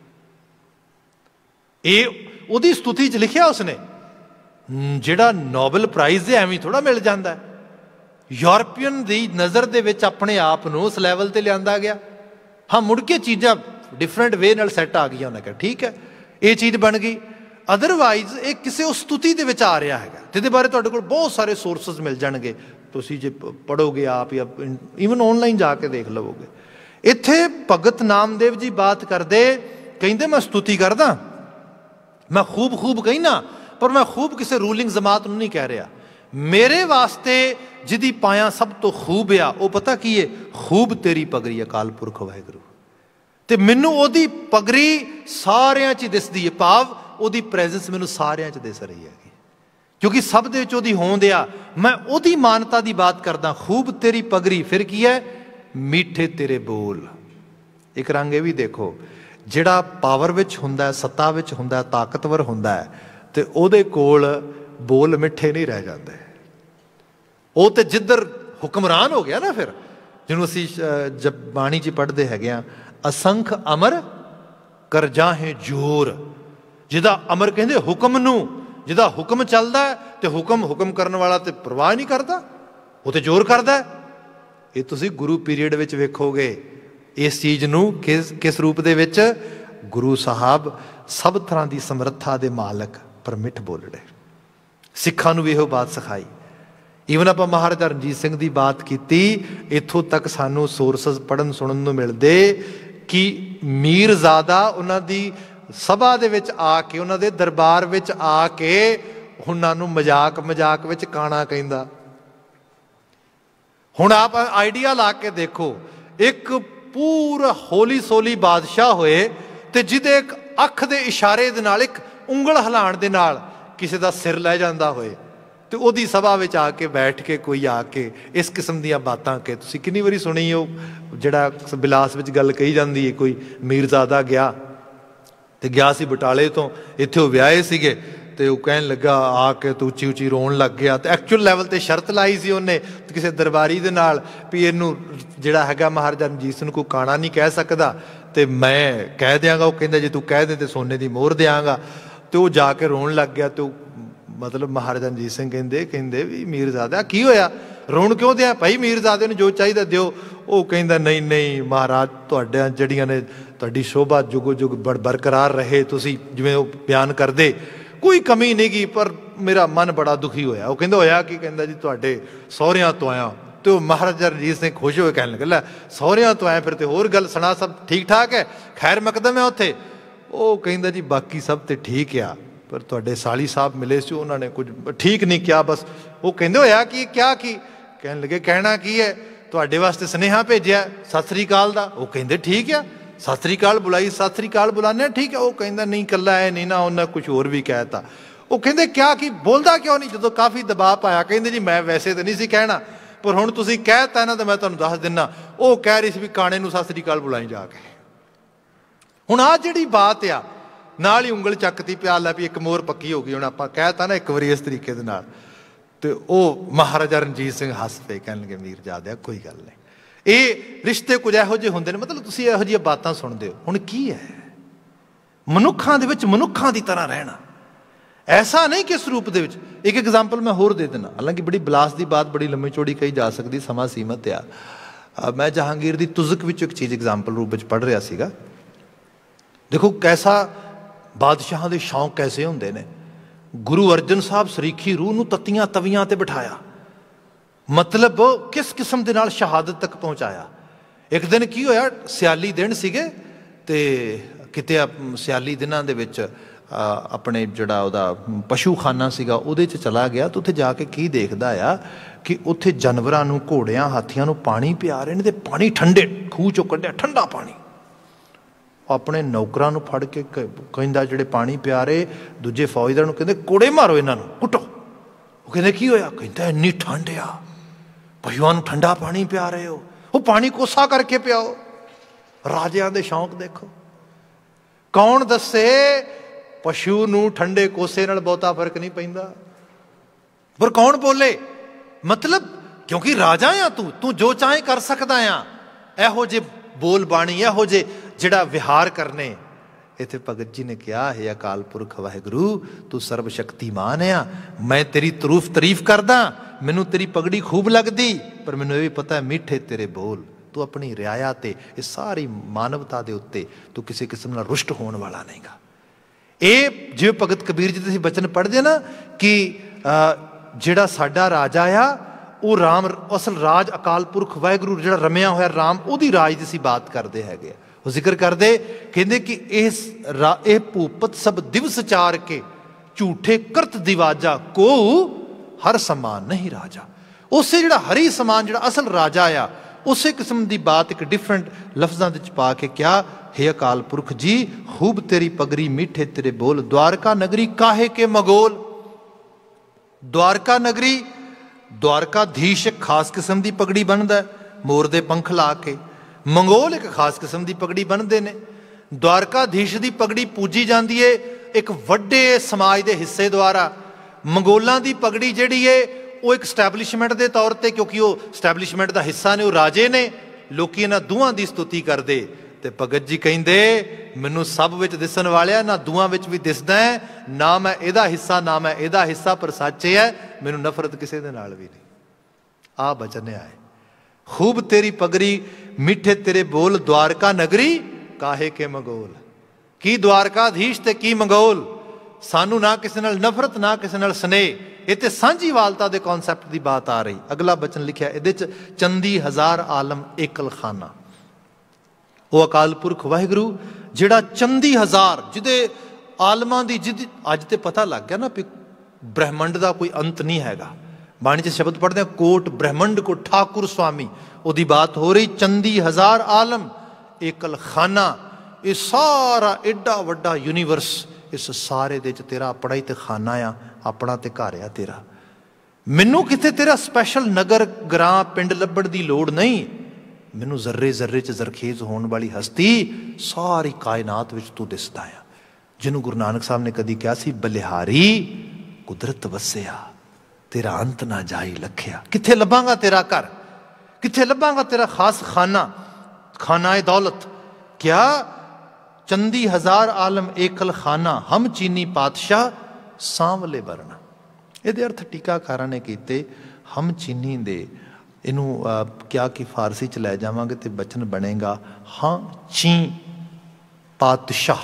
ਇਹ ਉਹਦੀ ਸਤੁਤੀ 'ਚ ਲਿਖਿਆ ਉਸਨੇ, ਜਿਹੜਾ ਨੋਬਲ ਪ੍ਰਾਈਜ਼ ਦੇ ਐਵੇਂ ਥੋੜ੍ਹਾ ਮਿਲ ਜਾਂਦਾ। ਯੂਰਪੀਅਨ ਦੀ ਨਜ਼ਰ ਦੇ ਵਿੱਚ ਆਪਣੇ ਆਪ ਨੂੰ ਉਸ ਲੈਵਲ 'ਤੇ ਲਿਆਂਦਾ ਗਿਆ। ਹਾਂ, ਮੁੜ ਕੇ ਚੀਜ਼ਾਂ ਡਿਫਰੈਂਟ ਵੇ ਨਾਲ ਸੈੱਟ ਆ ਗਈਆਂ। ਉਹਨੇ ਕਿਹਾ ਠੀਕ ਹੈ, ਇਹ ਚੀਜ਼ ਬਣ ਗਈ। ਅਦਰਵਾਈਜ਼ ਇਹ ਕਿਸੇ ਉਸ ਸਤੁਤੀ ਦੇ ਵਿੱਚ ਆ ਰਿਹਾ ਹੈਗਾ, ਜਿਹਦੇ ਬਾਰੇ ਤੁਹਾਡੇ ਕੋਲ ਬਹੁਤ ਸਾਰੇ ਸੋਰਸਿਸ ਮਿਲ ਜਾਣਗੇ। ਤੁਸੀਂ ਜੇ ਪੜ੍ਹੋਗੇ ਆਪ ਜਾਂ ਈਵਨ ਔਨਲਾਈਨ ਜਾ ਕੇ ਦੇਖ ਲਵੋਗੇ। ਇੱਥੇ ਭਗਤ ਨਾਮਦੇਵ ਜੀ ਬਾਤ ਕਰਦੇ, ਕਹਿੰਦੇ ਮੈਂ ਸਤੁਤੀ ਕਰਦਾ, ਮੈਂ ਖੂਬ ਕਹਿਣਾ, ਪਰ ਮੈਂ ਖੂਬ ਕਿਸੇ ਰੂਲਿੰਗ ਜਮਾਤ ਨੂੰ ਨਹੀਂ ਕਹਿ ਰਿਹਾ। ਮੇਰੇ ਵਾਸਤੇ ਜਿਹਦੀ ਪਾਇਆ ਸਭ ਤੋਂ ਖੂਬ ਆ, ਉਹ ਪਤਾ ਕੀ ਹੈ? ਖੂਬ ਤੇਰੀ ਪਗੜੀ ਅਕਾਲ ਪੁਰਖ ਵਾਹਿਗੁਰੂ। ਤੇ ਮੈਨੂੰ ਉਹਦੀ ਪਗੜੀ ਸਾਰਿਆਂ 'ਚ ਦਿਸਦੀ ਹੈ, ਭਾਵ ਉਹਦੀ ਪ੍ਰੈਜ਼ੈਂਸ ਮੈਨੂੰ ਸਾਰਿਆਂ 'ਚ ਦਿਸ ਰਹੀ ਹੈਗੀ, ਕਿਉਂਕਿ ਸਭ ਦੇ ਵਿੱਚ ਉਹਦੀ ਹੋਂਦ ਆ। ਮੈਂ ਉਹਦੀ ਮਾਨਤਾ ਦੀ ਬਾਤ ਕਰਦਾ। ਖੂਬ ਤੇਰੀ ਪਗੜੀ, ਫਿਰ ਕੀ ਹੈ? ਮਿੱਠੇ ਤੇਰੇ ਬੋਲ। ਇੱਕ ਰੰਗ ਇਹ ਵੀ ਦੇਖੋ, ਜਿਹੜਾ ਪਾਵਰ ਵਿੱਚ ਹੁੰਦਾ, ਸੱਤਾ ਵਿੱਚ ਹੁੰਦਾ, ਤਾਕਤਵਰ ਹੁੰਦਾ ਹੈ, ਤੇ ਉਹਦੇ ਕੋਲ ਬੋਲ ਮਿੱਠੇ ਨਹੀਂ ਰਹਿ ਜਾਂਦੇ। ਉਹ ਤੇ ਜਿੱਧਰ ਹੁਕਮਰਾਨ ਹੋ ਗਿਆ ਨਾ, ਫਿਰ ਜਿਹਨੂੰ ਅਸੀਂ ਜਬ ਬਾਣੀ 'ਚ ਪੜ੍ਹਦੇ ਹੈਗੇ ਆ, ਅਸੰਖ ਅਮਰ ਕਰ ਜਾਹੇ ਜੋਰ। ਜਿਹਦਾ ਅਮਰ ਕਹਿੰਦੇ ਹੁਕਮ ਨੂੰ, ਜਿਹਦਾ ਹੁਕਮ ਚੱਲਦਾ ਤੇ ਹੁਕਮ ਕਰਨ ਵਾਲਾ ਤੇ ਪਰਵਾਹ ਨਹੀਂ ਕਰਦਾ, ਉਹ ਤੇ ਜ਼ੋਰ ਕਰਦਾ। ਇਹ ਤੁਸੀਂ ਗੁਰੂ ਪੀਰੀਅਡ ਵਿੱਚ ਵੇਖੋਗੇ ਇਸ ਚੀਜ਼ ਨੂੰ। ਕਿਸ ਰੂਪ ਦੇ ਵਿੱਚ? ਗੁਰੂ ਸਾਹਿਬ ਸਭ ਤਰ੍ਹਾਂ ਦੀ ਸਮਰੱਥਾ ਦੇ ਮਾਲਕ, ਪਰ ਮਿੱਠ ਬੋਲੜੇ। ਸਿੱਖਾਂ ਨੂੰ ਵੀ ਇਹੋ ਬਾਤ ਸਿਖਾਈ। ਈਵਨ ਆਪਾਂ ਮਹਾਰਾਜਾ ਰਣਜੀਤ ਸਿੰਘ ਦੀ ਬਾਤ ਕੀਤੀ, ਇੱਥੋਂ ਤੱਕ ਸਾਨੂੰ ਸੋਰਸਿਸ ਪੜ੍ਹਨ ਸੁਣਨ ਨੂੰ ਮਿਲਦੇ ਕਿ ਮੀਰਜ਼ਾਦਾ ਉਹਨਾਂ ਦੀ ਸਭਾ ਦੇ ਵਿੱਚ ਆ ਕੇ, ਉਹਨਾਂ ਦੇ ਦਰਬਾਰ ਵਿੱਚ ਆ ਕੇ ਉਹਨਾਂ ਨੂੰ ਮਜ਼ਾਕ ਵਿੱਚ ਕਾਣਾ ਕਹਿੰਦਾ। ਹੁਣ ਆਪ ਆਈਡੀਆ ਲਾ ਕੇ ਦੇਖੋ, ਇੱਕ ਪੂਰਾ ਹੋਲੀ ਸੋਲੀ ਬਾਦਸ਼ਾਹ ਹੋਏ ਤੇ ਜਿਹਦੇ ਇੱਕ ਅੱਖ ਦੇ ਇਸ਼ਾਰੇ ਦੇ ਨਾਲ, ਇੱਕ ਉਂਗਲ ਹਿਲਾਉਣ ਦੇ ਨਾਲ ਕਿਸੇ ਦਾ ਸਿਰ ਲੈ ਜਾਂਦਾ ਹੋਏ, ਤੇ ਉਹਦੀ ਸਭਾ ਵਿੱਚ ਆ ਕੇ ਬੈਠ ਕੇ ਕੋਈ ਆ ਕੇ ਇਸ ਕਿਸਮ ਦੀਆਂ ਬਾਤਾਂ ਕਿ ਤੁਸੀਂ ਕਿੰਨੀ ਵਾਰੀ ਸੁਣੀ, ਉਹ ਜਿਹੜਾ ਬਿਲਾਸ ਵਿੱਚ ਗੱਲ ਕਹੀ ਜਾਂਦੀ ਹੈ, ਕੋਈ ਮੀਰਜ਼ਾਦਾ ਗਿਆ ਸੀ ਬਟਾਲੇ ਤੋਂ, ਇੱਥੇ ਉਹ ਵਿਆਹੇ ਸੀਗੇ, ਤੇ ਉਹ ਕਹਿਣ ਲੱਗਾ ਆ ਕੇ ਤੂੰ ਉੱਚੀ ਰੋਣ ਲੱਗ ਗਿਆ। ਤੇ ਐਕਚੁਅਲ ਲੈਵਲ ਤੇ ਸ਼ਰਤ ਲਾਈ ਸੀ ਉਹਨੇ ਕਿਸੇ ਦਰਬਾਰੀ ਦੇ ਨਾਲ ਵੀ ਇਹਨੂੰ ਜਿਹੜਾ ਹੈਗਾ ਮਹਾਰਾਜਾ ਰਣਜੀਤ ਸਿੰਘ ਨੂੰ ਕੋਈ ਕਾਣਾ ਨਹੀਂ ਕਹਿ ਸਕਦਾ, ਤੇ ਮੈਂ ਕਹਿ ਦਿਆਂਗਾ। ਉਹ ਕਹਿੰਦਾ ਜੇ ਤੂੰ ਕਹਿ ਦੇ ਤੇ ਸੋਨੇ ਦੀ ਮੋਹਰ ਦਿਆਂਗਾ। ਤੇ ਉਹ ਜਾ ਕੇ ਰੋਣ ਲੱਗ ਗਿਆ। ਤੇ ਉਹ ਮਤਲਬ ਮਹਾਰਾਜਾ ਰਣਜੀਤ ਸਿੰਘ ਕਹਿੰਦੇ ਵੀ ਮੀਰਜ਼ਾਦਾ ਕੀ ਹੋਇਆ, ਰੋਣ ਕਿਉਂ ਦਿਆ? ਭਾਈ ਮੀਰਜ਼ਾਦੇ ਨੂੰ ਜੋ ਚਾਹੀਦਾ ਦਿਓ। ਉਹ ਕਹਿੰਦਾ ਨਹੀਂ ਮਹਾਰਾਜ, ਤੁਹਾਡੀਆਂ ਜਿਹੜੀਆਂ ਨੇ, ਤੁਹਾਡੀ ਸ਼ੋਭਾ ਜੁਗੋ ਜੁਗ ਬਰਕਰਾਰ ਰਹੇ, ਤੁਸੀਂ ਜਿਵੇਂ ਉਹ ਬਿਆਨ ਕਰਦੇ, ਕੋਈ ਕਮੀ ਨਹੀਂ ਗੀ, ਪਰ ਮੇਰਾ ਮਨ ਬੜਾ ਦੁਖੀ ਹੋਇਆ। ਉਹ ਕਹਿੰਦਾ ਹੋਇਆ ਕੀ? ਕਹਿੰਦਾ ਜੀ ਤੁਹਾਡੇ ਸਹੁਰਿਆਂ ਤੋਂ ਆਇਆ। ਤੇ ਉਹ ਮਹਾਰਾਜਾ ਰਣਜੀਤ ਸਿੰਘ ਖੁਸ਼ ਹੋਏ, ਕਹਿਣ ਲੱਗਾ ਲੈ ਸਹੁਰਿਆਂ ਤੋਂ ਆਇਆ, ਫਿਰ ਤੇ ਹੋਰ ਗੱਲ ਸੁਣਾ, ਸਭ ਠੀਕ ਠਾਕ ਹੈ, ਖੈਰ ਮਕਦਮ ਹੈ ਉੱਥੇ? ਉਹ ਕਹਿੰਦਾ ਜੀ ਬਾਕੀ ਸਭ ਤੇ ਠੀਕ ਆ, ਪਰ ਤੁਹਾਡੇ ਸਾਲੀ ਸਾਹਿਬ ਮਿਲੇ ਸੀ, ਉਹਨਾਂ ਨੇ ਕੁਝ ਠੀਕ ਨਹੀਂ ਕਿਹਾ ਬਸ। ਉਹ ਕਹਿੰਦੇ ਹੋਇਆ ਕੀ? ਕਿਆ ਕੀ? ਕਹਿਣ ਲੱਗੇ ਕਹਿਣਾ ਕੀ ਹੈ, ਤੁਹਾਡੇ ਵਾਸਤੇ ਸੁਨੇਹਾ ਭੇਜਿਆ ਸਤਿ ਸ੍ਰੀ ਅਕਾਲ ਦਾ। ਉਹ ਕਹਿੰਦੇ ਠੀਕ ਆ, ਸਤਿ ਸ੍ਰੀ ਅਕਾਲ ਬੁਲਾਈ, ਸਤਿ ਸ੍ਰੀ ਅਕਾਲ ਬੁਲਾਉਂਦੇ ਠੀਕ ਹੈ। ਉਹ ਕਹਿੰਦਾ ਨਹੀਂ, ਇਕੱਲਾ ਇਹ ਨਹੀਂ ਨਾ, ਉਹਨਾਂ ਕੁਝ ਹੋਰ ਵੀ ਕਹਿ ਤਾ। ਉਹ ਕਹਿੰਦੇ ਕਿਆ ਕੀ? ਬੋਲਦਾ ਕਿਉਂ ਨਹੀਂ? ਜਦੋਂ ਕਾਫੀ ਦਬਾਅ ਪਾਇਆ, ਕਹਿੰਦੇ ਜੀ ਮੈਂ ਵੈਸੇ ਤਾਂ ਨਹੀਂ ਸੀ ਕਹਿਣਾ, ਪਰ ਹੁਣ ਤੁਸੀਂ ਕਹਿ ਤਾ ਨਾ, ਤਾਂ ਮੈਂ ਤੁਹਾਨੂੰ ਦੱਸ ਦਿੰਦਾ। ਉਹ ਕਹਿ ਰਹੀ ਸੀ ਵੀ ਕਾਣੇ ਨੂੰ ਸਤਿ ਸ੍ਰੀ ਅਕਾਲ ਬੁਲਾਈ ਜਾ ਕੇ। ਹੁਣ ਆਹ ਜਿਹੜੀ ਬਾਤ ਆ, ਨਾਲ ਹੀ ਉਂਗਲ ਚੱਕਤੀ ਪਿਆ ਲੈ ਵੀ ਇੱਕ ਮੋਹਰ ਪੱਕੀ ਹੋ ਗਈ। ਹੁਣ ਆਪਾਂ ਕਹਿ ਤਾ ਨਾ ਇੱਕ ਵਾਰੀ ਇਸ ਤਰੀਕੇ ਦੇ ਨਾਲ, ਤੇ ਉਹ ਮਹਾਰਾਜਾ ਰਣਜੀਤ ਸਿੰਘ ਹੱਸ ਪਏ, ਕਹਿਣ ਲੱਗੇ ਮੀਰਜ਼ਾਦਿਆ ਕੋਈ ਗੱਲ ਨਹੀਂ, ਇਹ ਰਿਸ਼ਤੇ ਕੁਝ ਇਹੋ ਜਿਹੇ ਹੁੰਦੇ ਨੇ, ਮਤਲਬ ਤੁਸੀਂ ਇਹੋ ਜਿਹੀਆਂ ਬਾਤਾਂ ਸੁਣਦੇ ਹੋ। ਹੁਣ ਕੀ ਹੈ, ਮਨੁੱਖਾਂ ਦੇ ਵਿੱਚ ਮਨੁੱਖਾਂ ਦੀ ਤਰ੍ਹਾਂ ਰਹਿਣਾ, ਐਸਾ ਨਹੀਂ ਕਿ ਇਸ ਰੂਪ ਦੇ ਵਿੱਚ। ਇੱਕ ਐਗਜ਼ਾਮਪਲ ਮੈਂ ਹੋਰ ਦੇ ਦਿੰਦਾ, ਹਾਲਾਂਕਿ ਬੜੀ ਬਿਲਾਸ ਦੀ ਬਾਤ ਬੜੀ ਲੰਮੀ ਚੌੜੀ ਕਹੀ ਜਾ ਸਕਦੀ, ਸਮਾਂ ਸੀਮਤ ਆ। ਮੈਂ ਜਹਾਂਗੀਰ ਦੀ ਤੁਜ਼ਕ ਵਿੱਚ ਇੱਕ ਚੀਜ਼ ਐਗਜ਼ਾਮਪਲ ਰੂਪ ਵਿੱਚ ਪੜ੍ਹ ਰਿਹਾ ਸੀਗਾ। ਦੇਖੋ ਕੈਸਾ ਬਾਦਸ਼ਾਹਾਂ ਦੇ ਸ਼ੌਂਕ ਕੈਸੇ ਹੁੰਦੇ ਨੇ। ਗੁਰੂ ਅਰਜਨ ਸਾਹਿਬ ਸਰੀਖੀ ਰੂਹ ਨੂੰ ਤੱਤੀਆਂ ਤਵੀਆਂ ਤੇ ਬਿਠਾਇਆ, ਮਤਲਬ ਕਿਸ ਕਿਸਮ ਦੇ ਨਾਲ ਸ਼ਹਾਦਤ ਤੱਕ ਪਹੁੰਚਾਇਆ। ਇੱਕ ਦਿਨ ਕੀ ਹੋਇਆ, ਸਿਆਲੀ ਦਿਨ ਸੀਗੇ, ਤੇ ਕਿਤੇ ਸਿਆਲੀ ਦਿਨਾਂ ਦੇ ਵਿੱਚ ਆਪਣੇ ਜਿਹੜਾ ਉਹਦਾ ਪਸ਼ੂ ਖਾਨਾ ਸੀਗਾ ਉਹਦੇ 'ਚ ਚਲਾ ਗਿਆ। ਤੇ ਉੱਥੇ ਜਾ ਕੇ ਕੀ ਦੇਖਦਾ ਆ ਕਿ ਉੱਥੇ ਜਾਨਵਰਾਂ ਨੂੰ, ਘੋੜਿਆਂ, ਹਾਥੀਆਂ ਨੂੰ ਪਾਣੀ ਪਿਆ ਰਹੇ ਨੇ, ਤੇ ਪਾਣੀ ਠੰਡੇ ਖੂਹ 'ਚੋਂ ਕੱਢਿਆ, ਠੰਡਾ ਪਾਣੀ। ਆਪਣੇ ਨੌਕਰਾਂ ਨੂੰ ਫੜ ਕੇ ਕਹਿੰਦਾ ਜਿਹੜੇ ਪਾਣੀ ਪਿਆ ਰਹੇ, ਦੂਜੇ ਫੌਜਦਾਰ ਨੂੰ ਕਹਿੰਦੇ ਕੋੜੇ ਮਾਰੋ, ਇਹਨਾਂ ਨੂੰ ਕੁੱਟੋ। ਉਹ ਕਹਿੰਦੇ ਕੀ ਹੋਇਆ? ਕਹਿੰਦਾ ਇੰਨੀ ਠੰਡ ਆ, ਪਸ਼ੂਆਂ ਨੂੰ ਠੰਡਾ ਪਾਣੀ ਪਿਆ ਰਹੇ ਹੋ, ਉਹ ਪਾਣੀ ਕੋਸਾ ਕਰਕੇ ਪਿਆਓ। ਰਾਜਿਆਂ ਦੇ ਸ਼ੌਂਕ ਦੇਖੋ। ਕੌਣ ਦੱਸੇ ਪਸ਼ੂ ਨੂੰ ਠੰਡੇ ਕੋਸੇ ਨਾਲ ਬਹੁਤਾ ਫਰਕ ਨਹੀਂ ਪੈਂਦਾ, ਪਰ ਕੌਣ ਬੋਲੇ? ਮਤਲਬ क्योंकि राजा आ तू जो चाहे कर सकता आ। ਇਹੋ ਜਿਹੇ बोल बाणी ਇਹੋ ਜਿਹੇ ਜਿਹੜਾ विहार करने। इत्थे भगत जी ने कहा, हे अकाल पुरख वाहिगुरू तू सर्व शक्तिमान आ, मैं तेरी तारीफ करदा, मैनू तेरी पगड़ी खूब लगदी, पर मैनू ये भी पता है मीठे तेरे बोल। तू अपनी रियाया ते इस सारी मानवता दे उत्ते तू किसी किस्म नाल रुष्ट होने वाला नहीं गा। ये जिवें भगत कबीर जी तुसीं बचन पढ़दे ना कि जिहड़ा साडा राजा आ वो राम, असल राज अकाल पुरख वाहिगुरू जिहड़ा रमिया होया राम, उहदी राज दी असीं बात करदे हैगे आ। वो जिक्र करते कहते कि इस भूपत सब दिवस चार के झूठे करत दिवाजा को हर समान नहीं राजा। उसे जिहड़ा हरी समान जिहड़ा असल राजा आ उस किस्म की बात एक डिफरेंट लफ्ज़ों के पा के क्या, हे अकाल पुरख जी खूब तेरी पगड़ी मीठे तेरे बोल, द्वारका नगरी काहे के मगोल। द्वारका नगरी, द्वारकाधीश एक खास किस्म की पगड़ी बनता है, मोर दे पंख ला के। मंगोल एक खास किस्म की पगड़ी बनते हैं। द्वारकाधीश की पगड़ी पूजी जाती है एक वड्डे समाज के हिस्से द्वारा। मंगोलों की पगड़ी जिहड़ी है वो एक स्टैबलिशमेंट के तौर पर, क्योंकि वो स्टैबलिशमेंट का हिस्सा ने, वो राजे ने, लोग इन्हां दूहां की स्तुति करते। तो भगत जी कहिंदे मैनू सब विच दिसन वालिया ना दूहां विच भी दिसदा है, ना मैं इहदा हिस्सा ना मैं इहदा हिस्सा, पर सच है मैनू नफरत किसी दे नाल भी नहीं। आ बचन आए, खूब तेरी पगड़ी मीठे तेरे बोल, द्वारका नगरी काहे के मंगोल। की द्वारकाधीश ते की मंगोल, सानू ना किसी नाल नफरत ना किसी नाल स्नेह। ये तो सांझीवालता के कॉन्सैप्ट की बात आ रही। अगला बचन लिखा ये चंदी हजार आलम एकल खाना। वो अकाल पुरख वाहिगुरू जिहड़ा चंदी हजार जिहदे आलमां दी जिद अज तो पता लग गया ना भी ब्रह्मंड का कोई अंत नहीं हैगा। बाणी च शब्द पढ़ते हैं, कोट ब्रह्मंड को ठाकुर स्वामी, उहदी बात हो रही। चंदी हजार आलम एकल खाना, ये सारा एडा वड्डा यूनीवर्स, इस सारे दे च तेरा अपना ही तो खाना आ, अपना तो घर आ तेरा। मैनू किते तेरा स्पैशल नगर ग्रां पिंड लभण की लोड़ नहीं। मैनू जर्रे जर्रे च जरखेज होने वाली हस्ती सारी कायनात विच तू दिसदा आ। जिन्हों गुरु नानक साहब ने कदी कहा सी, बलिहारी कुदरत वसिया तेरा अंत ना जाई लखिया। किथे लभांगा तेरा घर, किथे लभांगा तेरा खास खाना, खाना ए दौलत। क्या चंदी हजार आलम एकल खाना, हम चीनी पातशाह सांवले बरना। ये अर्थ टीकाकारां ने कीते, हम चीनी दे इनू क्या कि फारसी च लै जावांगे तो बचन बनेगा हाँ ची पातशाह।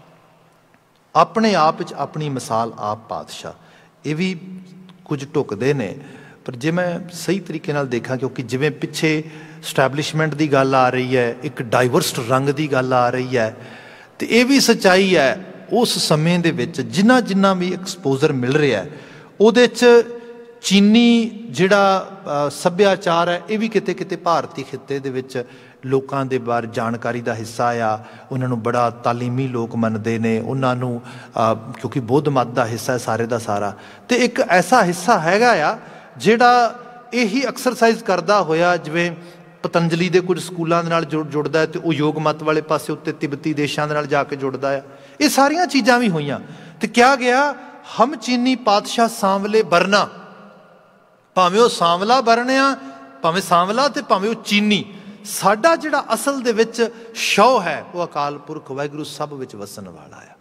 अपने आप च अपनी मिसाल आप पातशाह। ये भी कुछ ढुकते ने, पर जे मैं सही तरीके नाल देखा, क्योंकि जिवें पिछे स्टैबलिशमेंट की गल आ रही है, एक डाइवर्स रंग की गल आ रही है, तो ये भी सच्चाई है। उस समय दे विच जिन्ना जिन्ना भी एक्सपोजर मिल रहा है, उहदे च चीनी जिहड़ा सभ्याचार है ये भी किते किते भारती खिते दे विच लोकां दे बारे जानकारी का हिस्सा आ। उन्होंने बड़ा तालीमी लोग मनते हैं उन्होंने, क्योंकि बौद्ध मत का हिस्सा है सारे का सारा। तो एक ऐसा हिस्सा हैगा आ जिहड़ा यही एक्सरसाइज करदा होया, जिवें पतंजलि के कुछ स्कूलों के नाल जुड़दा है, तो वह योग मत वाले पासे उत्ते तिब्बती देशों के नाल जाके जुड़दा है। ये सारिया चीज़ां भी हुईयां। तो क्या गया, हम चीनी पातशाह सांवले बरना, भावें वह सांवला बरनिया, भावें सांवला तो भावें वह चीनी, साडा जिहड़ा असल दे विच शौ है वह अकाल पुरख वाहिगुरू सब विच वसन वाला है।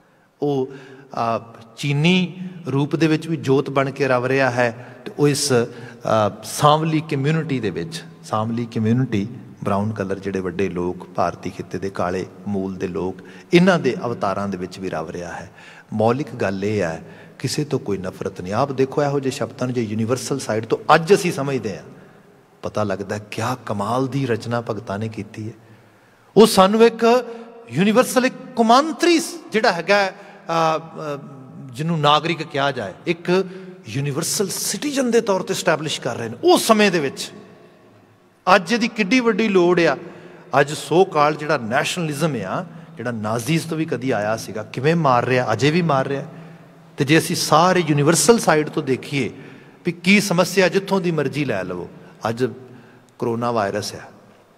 वो चीनी रूप दे विच भी जोत बन के रव रहा है। तो इस सांवली कम्यूनिटी दे विच, सांवली कम्यूनिटी ब्राउन कलर जिहड़े वड्डे लोग भारती खिते दे काले मूल दे लोग, इन्हां दे अवतारां दे विच भी रव रहा है। मौलिक गल यह है, किसी तो कोई नफरत नहीं। आप देखो यहो जे शब्दां जो यूनीवर्सल साइड तो अज असीं समझते हैं, पता लगता है क्या कमाल की रचना भगतां ने की है। वो सानू एक यूनीवर्सल एक कौमांतरी जिहड़ा हैगा जिन्होंने नागरिक कहा जाए, एक यूनीवर्सल सिटीजन के तौर पर स्टैबलिश कर रहे हैं। उस समय दे विच अज इहदी किड्डी वड्डी लोड़ आ। अज सो काल जिहड़ा नैशनलिज्म आ, जिहड़ा नाजीज तो भी कदी आया सीगा, किवें मार रहा, अजे भी मार रहा। तो जे असीं सारे यूनीवर्सल साइड तो देखिए भी की समस्या, जित्थों की मर्जी लै लवो। अज करोना वायरस है,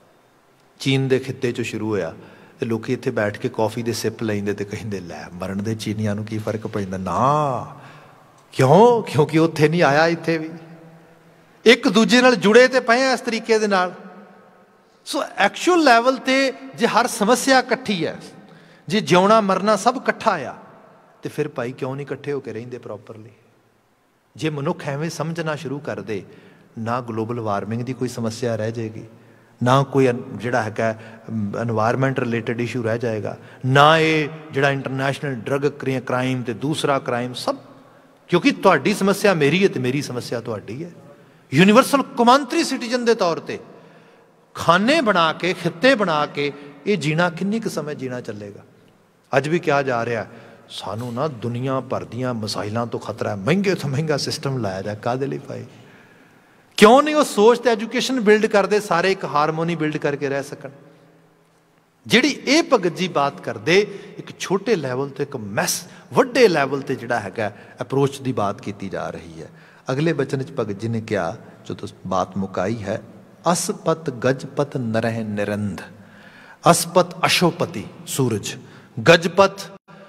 चीन के खिते चो शुरू होया, तो लोग इत्थे बैठ के कॉफी के सिप लेंदे ते कहिंदे लै मरण दे चीनियां नूं की फर्क पैंदा। ना, क्यों? क्योंकि उत्थे नहीं आया, इत्थे भी एक दूजे नाल जुड़े तो पे इस तरीके दे नाल। सो एक्चुअल लैवल ते जे हर समस्या इकट्ठी है, जे जिउना मरना सब इकट्ठा आ, तो फिर भाई क्यों नहीं इकट्ठे होकर रहिंदे प्रॉपरली। जे मनुख एवें समझना शुरू कर दे, ना ग्लोबल वार्मिंग की कोई समस्या रह जाएगी, ना कोई जिहड़ा है एनवायरमेंट रिलेटेड इशू रह जाएगा, ना ये जिहड़ा इंटरनेशनल ड्रग क्राइम ते दूसरा क्राइम सब, क्योंकि तुहाडी समस्या मेरी है तो मेरी समस्या तुहाडी है। यूनीवर्सल कौमांतरी सिटीजन के तौर पर खाने बना के, खिते बना के ये जीना किन्नी क समय जीना चलेगा। अज भी कहा जा रहा है सानू ना दुनिया भर दियां मसाइलों तो खतरा है, महंगे तो महंगा सिस्टम लाया जाए, काहदे लई भाई? क्यों नहीं वो सोच ते एजुकेशन बिल्ड करते, सारे एक हारमोनी बिल्ड करके रह सकन। जिहड़ी ये भगत जी बात करते, एक छोटे लैवल तो एक मैस वड्डे लैवल ते जिहड़ा हैगा अप्रोच की बात की जा रही है। अगले बचन च भगत जी ने कहा, जो तो बात मुकाई है, असपत गजपत नरह निरंध। असपत अशोपति सूरज, गजपत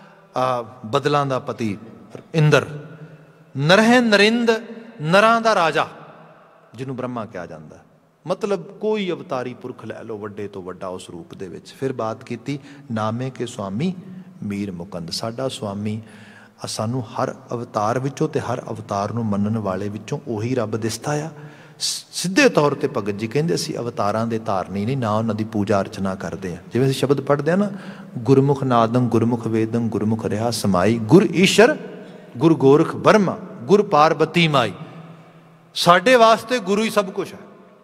बदलों का पति इंद्र, नरह नरिंद नरां दा राजा जिन्हों ब्रह्मा कहा जाता। मतलब कोई अवतारी पुरख लै लो वड्डे तो वड्डा उस रूप दे विच। फिर बात की नामे के स्वामी मीर मुकंद। साडा स्वामी सानू हर अवतार विचों ते हर अवतार नूं मनण वाले विचों उही रब दिसदा आ। सीधे तौर पर भगत जी कहते असीं अवतारां दे धारनी नहीं, ना उन्हां दी पूजा अर्चना करते हैं। जिवें असीं शब्द पढ़ते हैं ना, गुरमुख नादं गुरमुख वेदं गुरमुख रहा समाई, गुर ईश्वर गुर गोरख ब्रह्मा गुर पार्वती माई। साडे वास्ते गुरु ही सब कुछ है।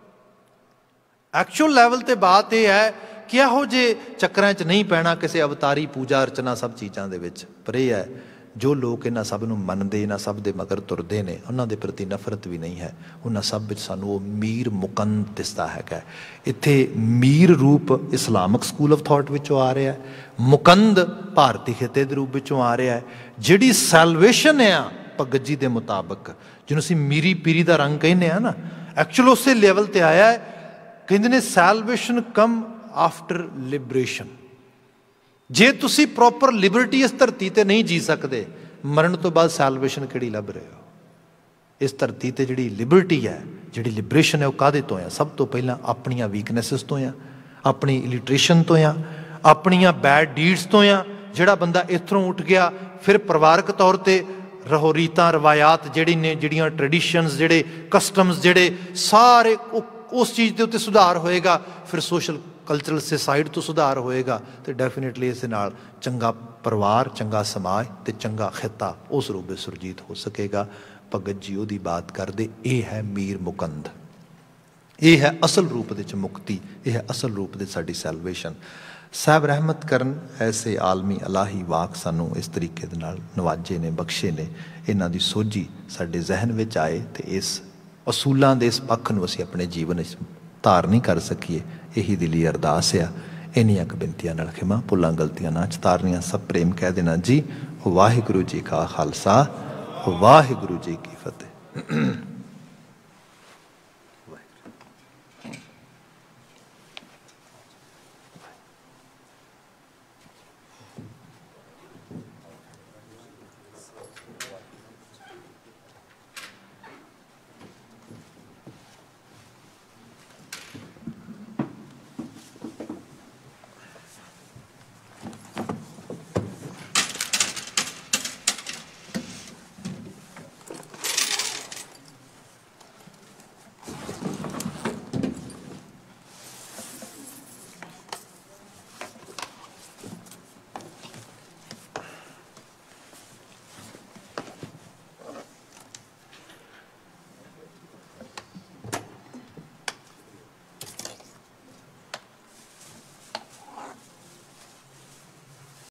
एक्चुअल लैवल ते बात यह है कि इहो जे चक्रां च नहीं पैना किसी अवतारी पूजा अर्चना सब चीज़ों दे विच। पर यह है जो लोग इन्हां सब नूं मनदे, इन्हां सब दे मगर तुरदे ने, उन्हां दे प्रति नफरत भी नहीं है। उन्हां सब विच सानूं वो मीर मुकंद दिसदा हैगा। इत्थे मीर रूप इस्लामिक स्कूल ऑफ थॉट विचों आ रहा है, मुकंद भारती खिते दे रूप विचों आ रहा है। जिहड़ी सैल्वेशन है भगत जी के मुताबिक, जिन्होंने असीं मीरी पीरी का रंग कहने ना, एक्चुअल उस लैवल पर आया है। कहते ने सैल्वेशन कम आफ्टर लिबरेशन। जे तुसी प्रॉपर लिबरटी इस धरती ते नहीं जी सकते, मरण तो बाद सैल्वेशन किहड़ी लभ रहे हो? इस धरती ते जिहड़ी लिबरटी है, जिहड़ी लिबरेशन है, वह काहदे तो है? सब तो पहला अपनियां वीकनेसिस तो है, अपनी इलिट्रेशन तो है, अपनियां बैड डीड्स तो है। जिहड़ा बंदा इत्थों उठ गया, फिर परिवारक तौर पर रहो रीतां रवायात जिहड़ी ने, जिहड़ियां ट्रेडिशनस, जिहड़े कस्टम्स, जिहड़े सारे उस चीज़ के उत्ते सुधार होएगा। फिर सोशल कल्चरल सोसाइटी तो सुधार होएगा, तो डेफिनेटली इस नाल चंगा परिवार, चंगा समाज ते चंगा खिता उस रूप में सुरजीत हो सकेगा। भगत जी उहदी बात करदे, ये है मीर मुकंद, ये है असल रूप दे च मुक्ति, ये है असल रूप दे साडी सैल्वेशन। साहब रहमत करन, ऐसे आलमी अलाही वाक सानू इस तरीके दे नाल नवाजे ने, बख्शे ने, इन्हां दी सोझी साडे जहन विच आए, तो इस असूलों के इस पक्ष नूं असीं अपने जीवन धारनी कर सकीए। यही दिली अरदास आ। इन्नियां क बिनतियां नाल खिमा भुलां गलतियां ना चितारनियां सब प्रेम कह देना जी। वाहिगुरू जी का खालसा, वाहिगुरू जी की फतेह।